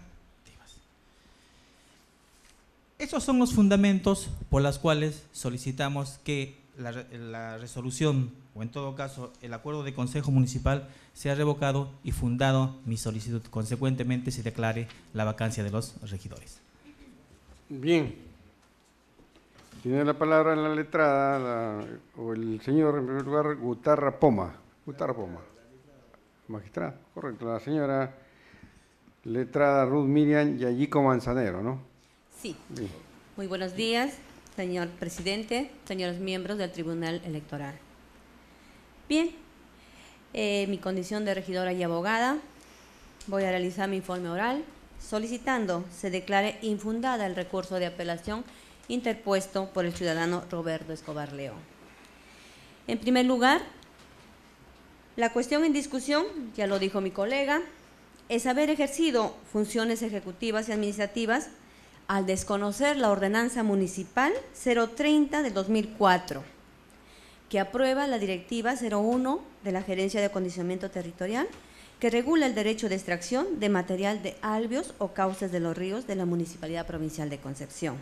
Esos son los fundamentos por los cuales solicitamos que la, la resolución, o en todo caso el acuerdo de Consejo Municipal, sea revocado y fundado mi solicitud. Consecuentemente se declare la vacancia de los regidores. Bien. Tiene la palabra en la letrada la, o el señor, en primer lugar, Gutarra Poma. Gutarra Poma. Magistrada, correcto. La señora letrada Ruth Miriam Yayico Manzanero, ¿no? Sí. Bien. Muy buenos días, señor presidente, señores miembros del Tribunal Electoral. Bien, eh, mi condición de regidora y abogada, voy a realizar mi informe oral solicitando se declare infundada el recurso de apelación interpuesto por el ciudadano Roberto Escobar León. En primer lugar, la cuestión en discusión, ya lo dijo mi colega, es haber ejercido funciones ejecutivas y administrativas al desconocer la ordenanza municipal cero treinta del dos mil cuatro, que aprueba la directiva cero uno de la Gerencia de Acondicionamiento Territorial, que regula el derecho de extracción de material de alveos o cauces de los ríos de la Municipalidad Provincial de Concepción.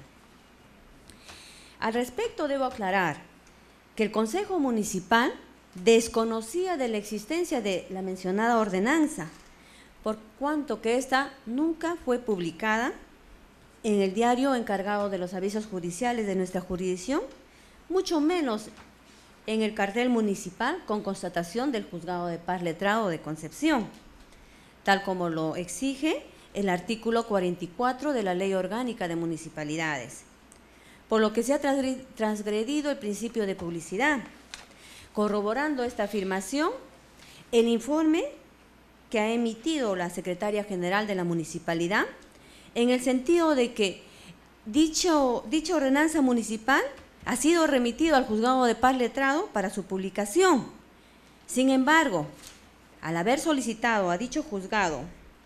Al respecto, debo aclarar que el Consejo Municipal desconocía de la existencia de la mencionada ordenanza, por cuanto que ésta nunca fue publicada en el diario encargado de los avisos judiciales de nuestra jurisdicción, mucho menos en el cartel municipal con constatación del Juzgado de Paz Letrado de Concepción, tal como lo exige el artículo cuarenta y cuatro de la Ley Orgánica de Municipalidades, por lo que se ha transgredido el principio de publicidad. Corroborando esta afirmación, el informe que ha emitido la Secretaria General de la Municipalidad, en el sentido de que dicho, dicha ordenanza municipal ha sido remitido al Juzgado de Paz Letrado para su publicación. Sin embargo, al haber solicitado a dicho juzgado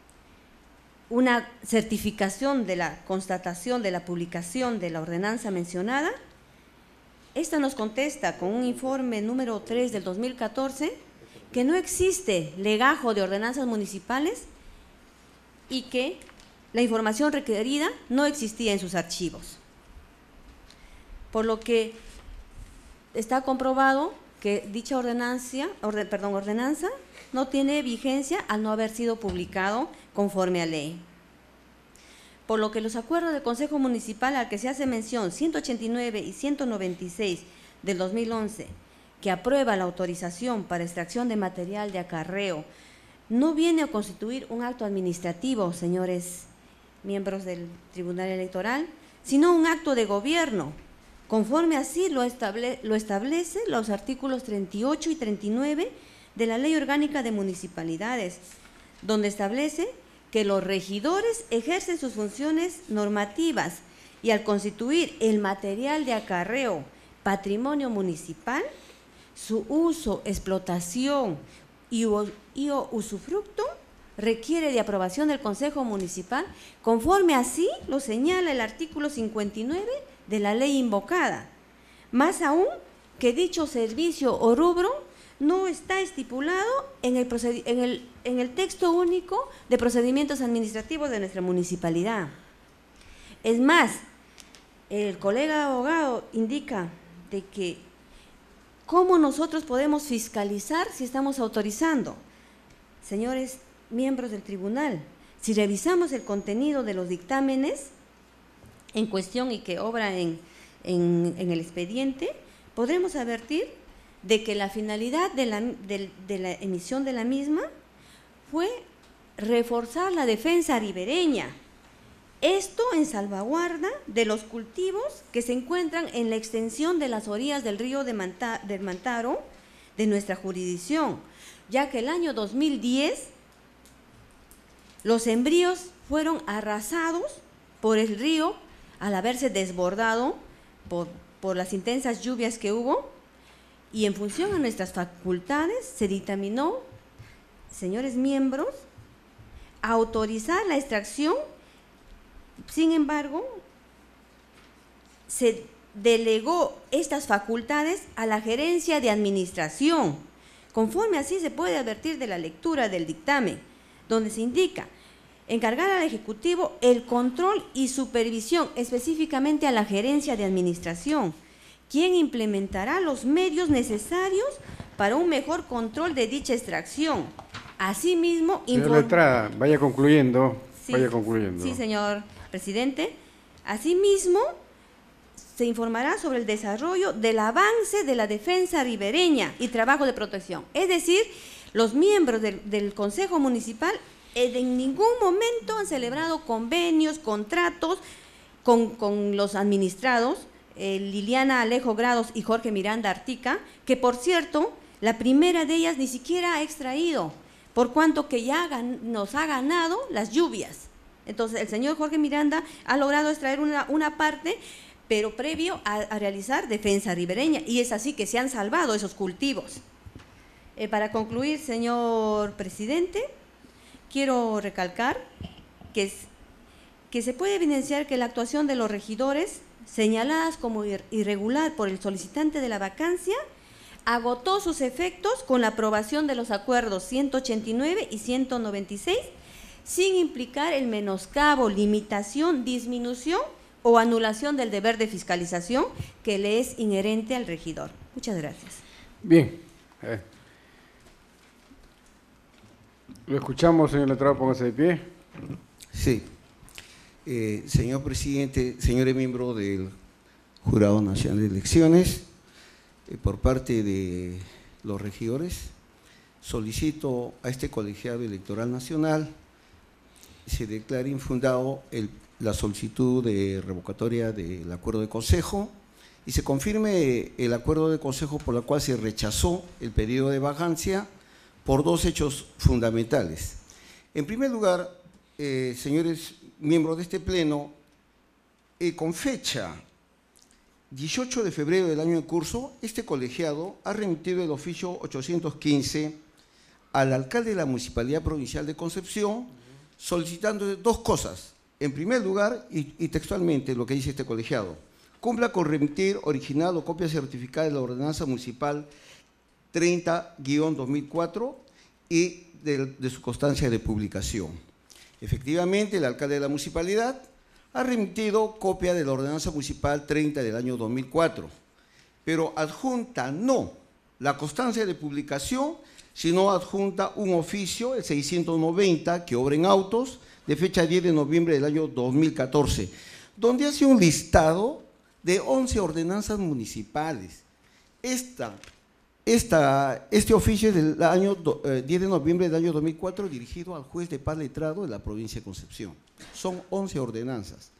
una certificación de la constatación de la publicación de la ordenanza mencionada, esta nos contesta con un informe número tres del dos mil catorce que no existe legajo de ordenanzas municipales y que la información requerida no existía en sus archivos. Por lo que está comprobado que dicha ordenanza, orden, perdón, ordenanza no tiene vigencia al no haber sido publicado conforme a ley. Por lo que los acuerdos del Consejo Municipal al que se hace mención ciento ochenta y nueve y ciento noventa y seis del dos mil once, que aprueba la autorización para extracción de material de acarreo, no viene a constituir un acto administrativo, señores miembros del Tribunal Electoral, sino un acto de gobierno, conforme así lo, estable, lo establece los artículos treinta y ocho y treinta y nueve de la Ley Orgánica de Municipalidades, donde establece que los regidores ejercen sus funciones normativas y al constituir el material de acarreo patrimonio municipal, su uso, explotación y, y o usufructo requiere de aprobación del Consejo Municipal, conforme así lo señala el artículo cincuenta y nueve de la ley invocada. Más aún que dicho servicio o rubro no está estipulado en el, en el, en el texto único de procedimientos administrativos de nuestra municipalidad. Es más, el colega abogado indica de que cómo nosotros podemos fiscalizar si estamos autorizando. Señores miembros del tribunal, si revisamos el contenido de los dictámenes en cuestión y que obra en, en, en el expediente, podremos advertir de que la finalidad de la, de, de la emisión de la misma fue reforzar la defensa ribereña, esto en salvaguarda de los cultivos que se encuentran en la extensión de las orillas del río de Manta, del Mantaro de nuestra jurisdicción, ya que el año dos mil diez los sembríos fueron arrasados por el río al haberse desbordado por, por las intensas lluvias que hubo, y en función a nuestras facultades se dictaminó, señores miembros, autorizar la extracción. Sin embargo, se delegó estas facultades a la gerencia de administración. Conforme así se puede advertir de la lectura del dictamen, donde se indica encargar al Ejecutivo el control y supervisión, específicamente a la gerencia de administración, quien implementará los medios necesarios para un mejor control de dicha extracción. Asimismo, señora Estrada, vaya concluyendo, sí, vaya concluyendo. Sí, señor presidente. Asimismo, se informará sobre el desarrollo del avance de la defensa ribereña y trabajo de protección. Es decir, los miembros del, del Consejo Municipal en ningún momento han celebrado convenios, contratos con, con los administrados, eh, Liliana Alejo Grados y Jorge Miranda Artica, que por cierto, la primera de ellas ni siquiera ha extraído, por cuanto que ya gan, nos ha ganado las lluvias. Entonces, el señor Jorge Miranda ha logrado extraer una, una parte, pero previo a, a realizar defensa ribereña, y es así que se han salvado esos cultivos. Eh, para concluir, señor presidente, quiero recalcar que, es, que se puede evidenciar que la actuación de los regidores, señaladas como irregular por el solicitante de la vacancia, agotó sus efectos con la aprobación de los acuerdos ciento ochenta y nueve y ciento noventa y seis, sin implicar el menoscabo, limitación, disminución o anulación del deber de fiscalización que le es inherente al regidor. Muchas gracias. Bien. Eh. Lo escuchamos, señor letrado, póngase de pie. Sí. Eh, señor presidente, señores miembros del Jurado Nacional de Elecciones, eh, por parte de los regidores, solicito a este colegiado electoral nacional se declare infundado el, la solicitud de revocatoria del acuerdo de consejo y se confirme el acuerdo de consejo por el cual se rechazó el pedido de vacancia por dos hechos fundamentales. En primer lugar, eh, señores miembros de este pleno, eh, con fecha dieciocho de febrero del año en curso, este colegiado ha remitido el oficio ochocientos quince al alcalde de la Municipalidad Provincial de Concepción, solicitando dos cosas. En primer lugar, y, y textualmente lo que dice este colegiado, cumpla con remitir original o copia certificada de la ordenanza municipal treinta guión dos mil cuatro y de, de su constancia de publicación. Efectivamente, el alcalde de la municipalidad ha remitido copia de la ordenanza municipal treinta del año dos mil cuatro, pero adjunta no la constancia de publicación, sino adjunta un oficio, el seiscientos noventa, que obra en autos, de fecha diez de noviembre del año dos mil catorce, donde hace un listado de once ordenanzas municipales. Esta Esta, este oficio es del año eh, diez de noviembre del año dos mil cuatro, dirigido al juez de paz letrado de la provincia de Concepción. Son once ordenanzas.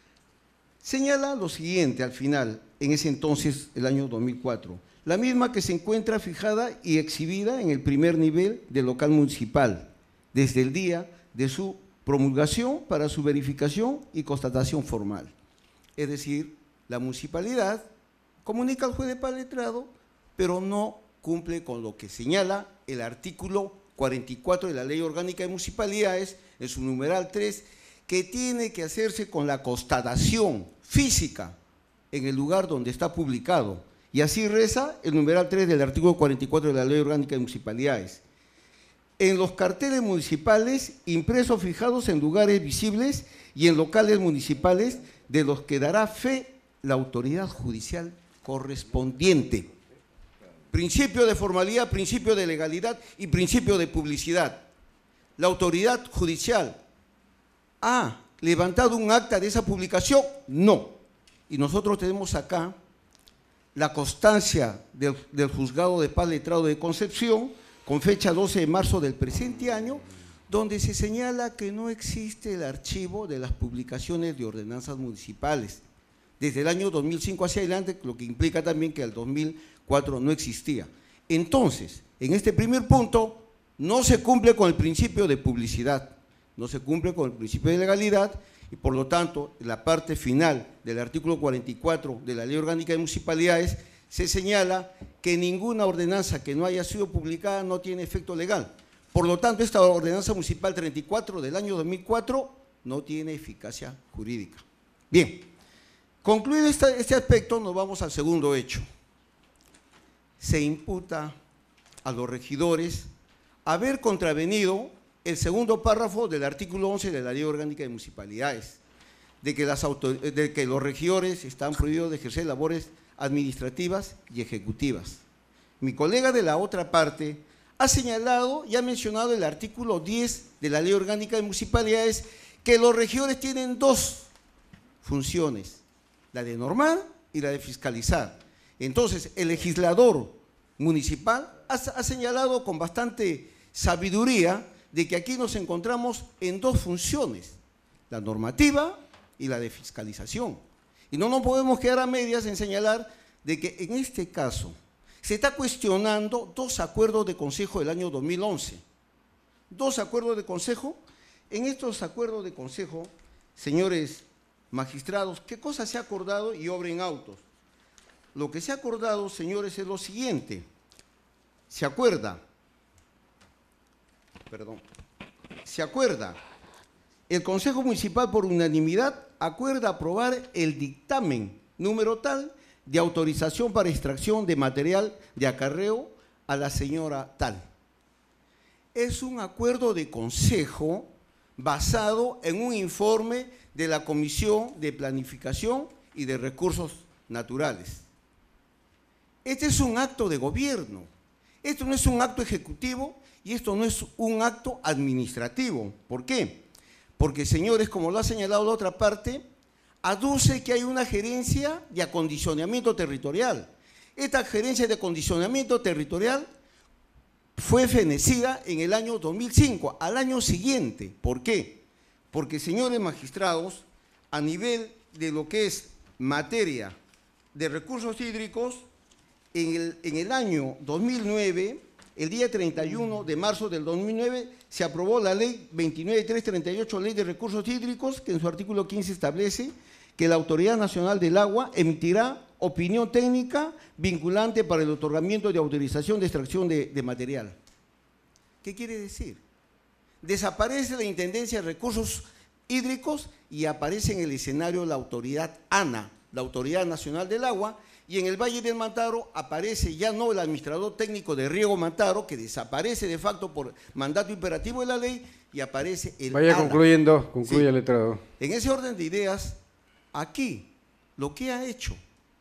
Señala lo siguiente al final, en ese entonces, el año dos mil cuatro, la misma que se encuentra fijada y exhibida en el primer nivel del local municipal, desde el día de su promulgación para su verificación y constatación formal. Es decir, la municipalidad comunica al juez de paz letrado, pero no cumple con lo que señala el artículo cuarenta y cuatro de la Ley Orgánica de Municipalidades, en su numeral tres, que tiene que hacerse con la constatación física en el lugar donde está publicado. Y así reza el numeral tres del artículo cuarenta y cuatro de la Ley Orgánica de Municipalidades. En los carteles municipales impresos fijados en lugares visibles y en locales municipales de los que dará fe la autoridad judicial correspondiente. Principio de formalidad, principio de legalidad y principio de publicidad. La autoridad judicial ha levantado un acta de esa publicación, no. Y nosotros tenemos acá la constancia del, del Juzgado de Paz Letrado de Concepción, con fecha doce de marzo del presente año, donde se señala que no existe el archivo de las publicaciones de ordenanzas municipales. Desde el año dos mil cinco hacia adelante, lo que implica también que el dos mil cuatro no existía. Entonces, en este primer punto, no se cumple con el principio de publicidad, no se cumple con el principio de legalidad y por lo tanto, en la parte final del artículo cuarenta y cuatro de la Ley Orgánica de Municipalidades se señala que ninguna ordenanza que no haya sido publicada no tiene efecto legal. Por lo tanto, esta ordenanza municipal treinta y cuatro del año dos mil cuatro no tiene eficacia jurídica. Bien, concluido este, este aspecto, nos vamos al segundo hecho. Se imputa a los regidores haber contravenido el segundo párrafo del artículo once de la Ley Orgánica de Municipalidades, de que, las de que los regidores están prohibidos de ejercer labores administrativas y ejecutivas. Mi colega de la otra parte ha señalado y ha mencionado el artículo diez de la Ley Orgánica de Municipalidades, que los regidores tienen dos funciones, la de normar y la de fiscalizar. Entonces, el legislador municipal ha, ha señalado con bastante sabiduría de que aquí nos encontramos en dos funciones, la normativa y la de fiscalización. Y no nos podemos quedar a medias en señalar de que en este caso se está cuestionando dos acuerdos de consejo del año dos mil once. Dos acuerdos de consejo. En estos acuerdos de consejo, señores magistrados, ¿qué cosa se ha acordado y obra en autos? Lo que se ha acordado, señores, es lo siguiente. Se acuerda, perdón, se acuerda, el Consejo Municipal por unanimidad acuerda aprobar el dictamen número tal de autorización para extracción de material de acarreo a la señora tal. Es un acuerdo de consejo basado en un informe de la Comisión de Planificación y de Recursos Naturales. Este es un acto de gobierno, esto no es un acto ejecutivo y esto no es un acto administrativo. ¿Por qué? Porque, señores, como lo ha señalado la otra parte, aduce que hay una gerencia de acondicionamiento territorial. Esta gerencia de acondicionamiento territorial fue fenecida en el año dos mil cinco, al año siguiente. ¿Por qué? Porque, señores magistrados, a nivel de lo que es materia de recursos hídricos, en el, en el año dos mil nueve, el día treinta y uno de marzo del dos mil nueve, se aprobó la ley veintinueve mil trescientos treinta y ocho, Ley de Recursos Hídricos, que en su artículo quince establece que la Autoridad Nacional del Agua emitirá opinión técnica vinculante para el otorgamiento de autorización de extracción de, de material. ¿Qué quiere decir? Desaparece la Intendencia de Recursos Hídricos y aparece en el escenario la autoridad ANA, la Autoridad Nacional del Agua, y en el Valle del Mantaro aparece ya no el administrador técnico de riego Mantaro, que desaparece de facto por mandato imperativo de la ley, y aparece el Vaya ANA. concluyendo, concluye Sí. el letrado. En ese orden de ideas, aquí lo que ha hecho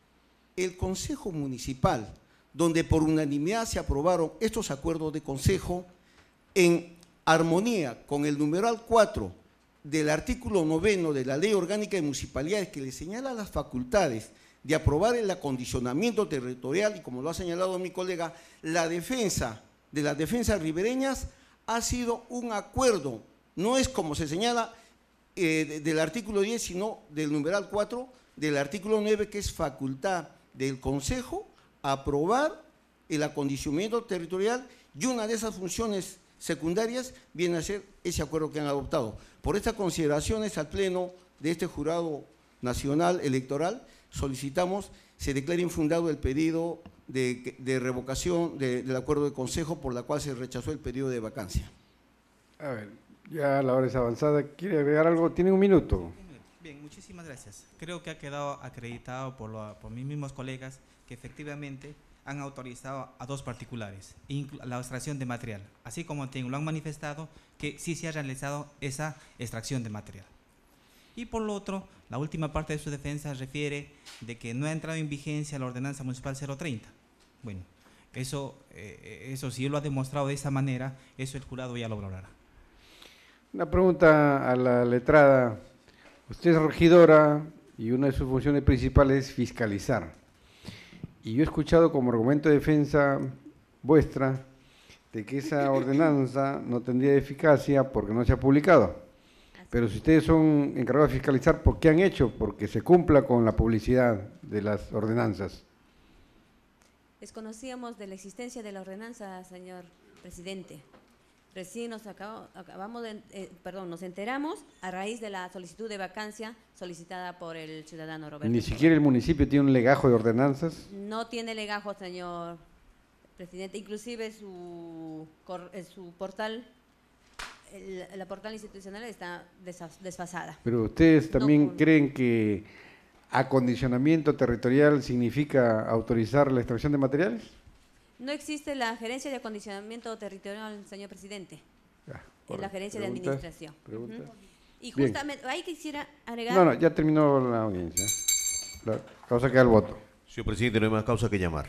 el Consejo Municipal, donde por unanimidad se aprobaron estos acuerdos de consejo en armonía con el numeral cuatro del artículo noveno de la Ley Orgánica de Municipalidades, que le señala las facultades de aprobar el acondicionamiento territorial, y como lo ha señalado mi colega, la defensa de las defensas ribereñas ha sido un acuerdo, no es como se señala eh, de, del artículo diez, sino del numeral cuatro del artículo nueve, que es facultad del Consejo aprobar el acondicionamiento territorial, y una de esas funciones secundarias viene a ser ese acuerdo que han adoptado. Por estas consideraciones al Pleno de este Jurado Nacional Electoral, solicitamos se declare infundado el pedido de, de revocación de, del acuerdo de consejo por la cual se rechazó el pedido de vacancia. A ver, ya la hora es avanzada. ¿Quiere agregar algo? Tiene un minuto. Bien, muchísimas gracias. Creo que ha quedado acreditado por, lo, por mis mismos colegas que efectivamente han autorizado a dos particulares la extracción de material, así como lo han manifestado que sí se ha realizado esa extracción de material. Y por lo otro, la última parte de su defensa refiere de que no ha entrado en vigencia la ordenanza municipal cero treinta. Bueno, eso, eh, eso si él lo ha demostrado de esa manera, eso el jurado ya lo valorará. Una pregunta a la letrada. Usted es regidora y una de sus funciones principales es fiscalizar. Y yo he escuchado como argumento de defensa vuestra de que esa ordenanza no tendría eficacia porque no se ha publicado. Pero si ustedes son encargados de fiscalizar, ¿por qué han hecho? Porque se cumpla con la publicidad de las ordenanzas. Desconocíamos de la existencia de la ordenanza, señor presidente. Recién nos acabo- acabamos de, eh, perdón, nos enteramos a raíz de la solicitud de vacancia solicitada por el ciudadano Roberto. Ni siquiera el municipio tiene un legajo de ordenanzas. No tiene legajo, señor presidente. Inclusive su, cor- eh, su portal, el- la portal institucional está desas- desfasada. Pero ustedes también No, creen que acondicionamiento territorial significa autorizar la extracción de materiales. No existe la gerencia de acondicionamiento territorial, señor presidente. Ya, Es la correcto. gerencia de Preguntas, administración. preguntas. Ujú. Y Bien. justamente, ahí quisiera agregar... No, no, ya terminó la audiencia. La causa queda el voto. Señor presidente, no hay más causa que llamar.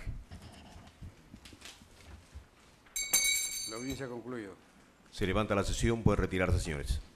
La audiencia ha concluido. Se levanta la sesión, puede retirarse, señores.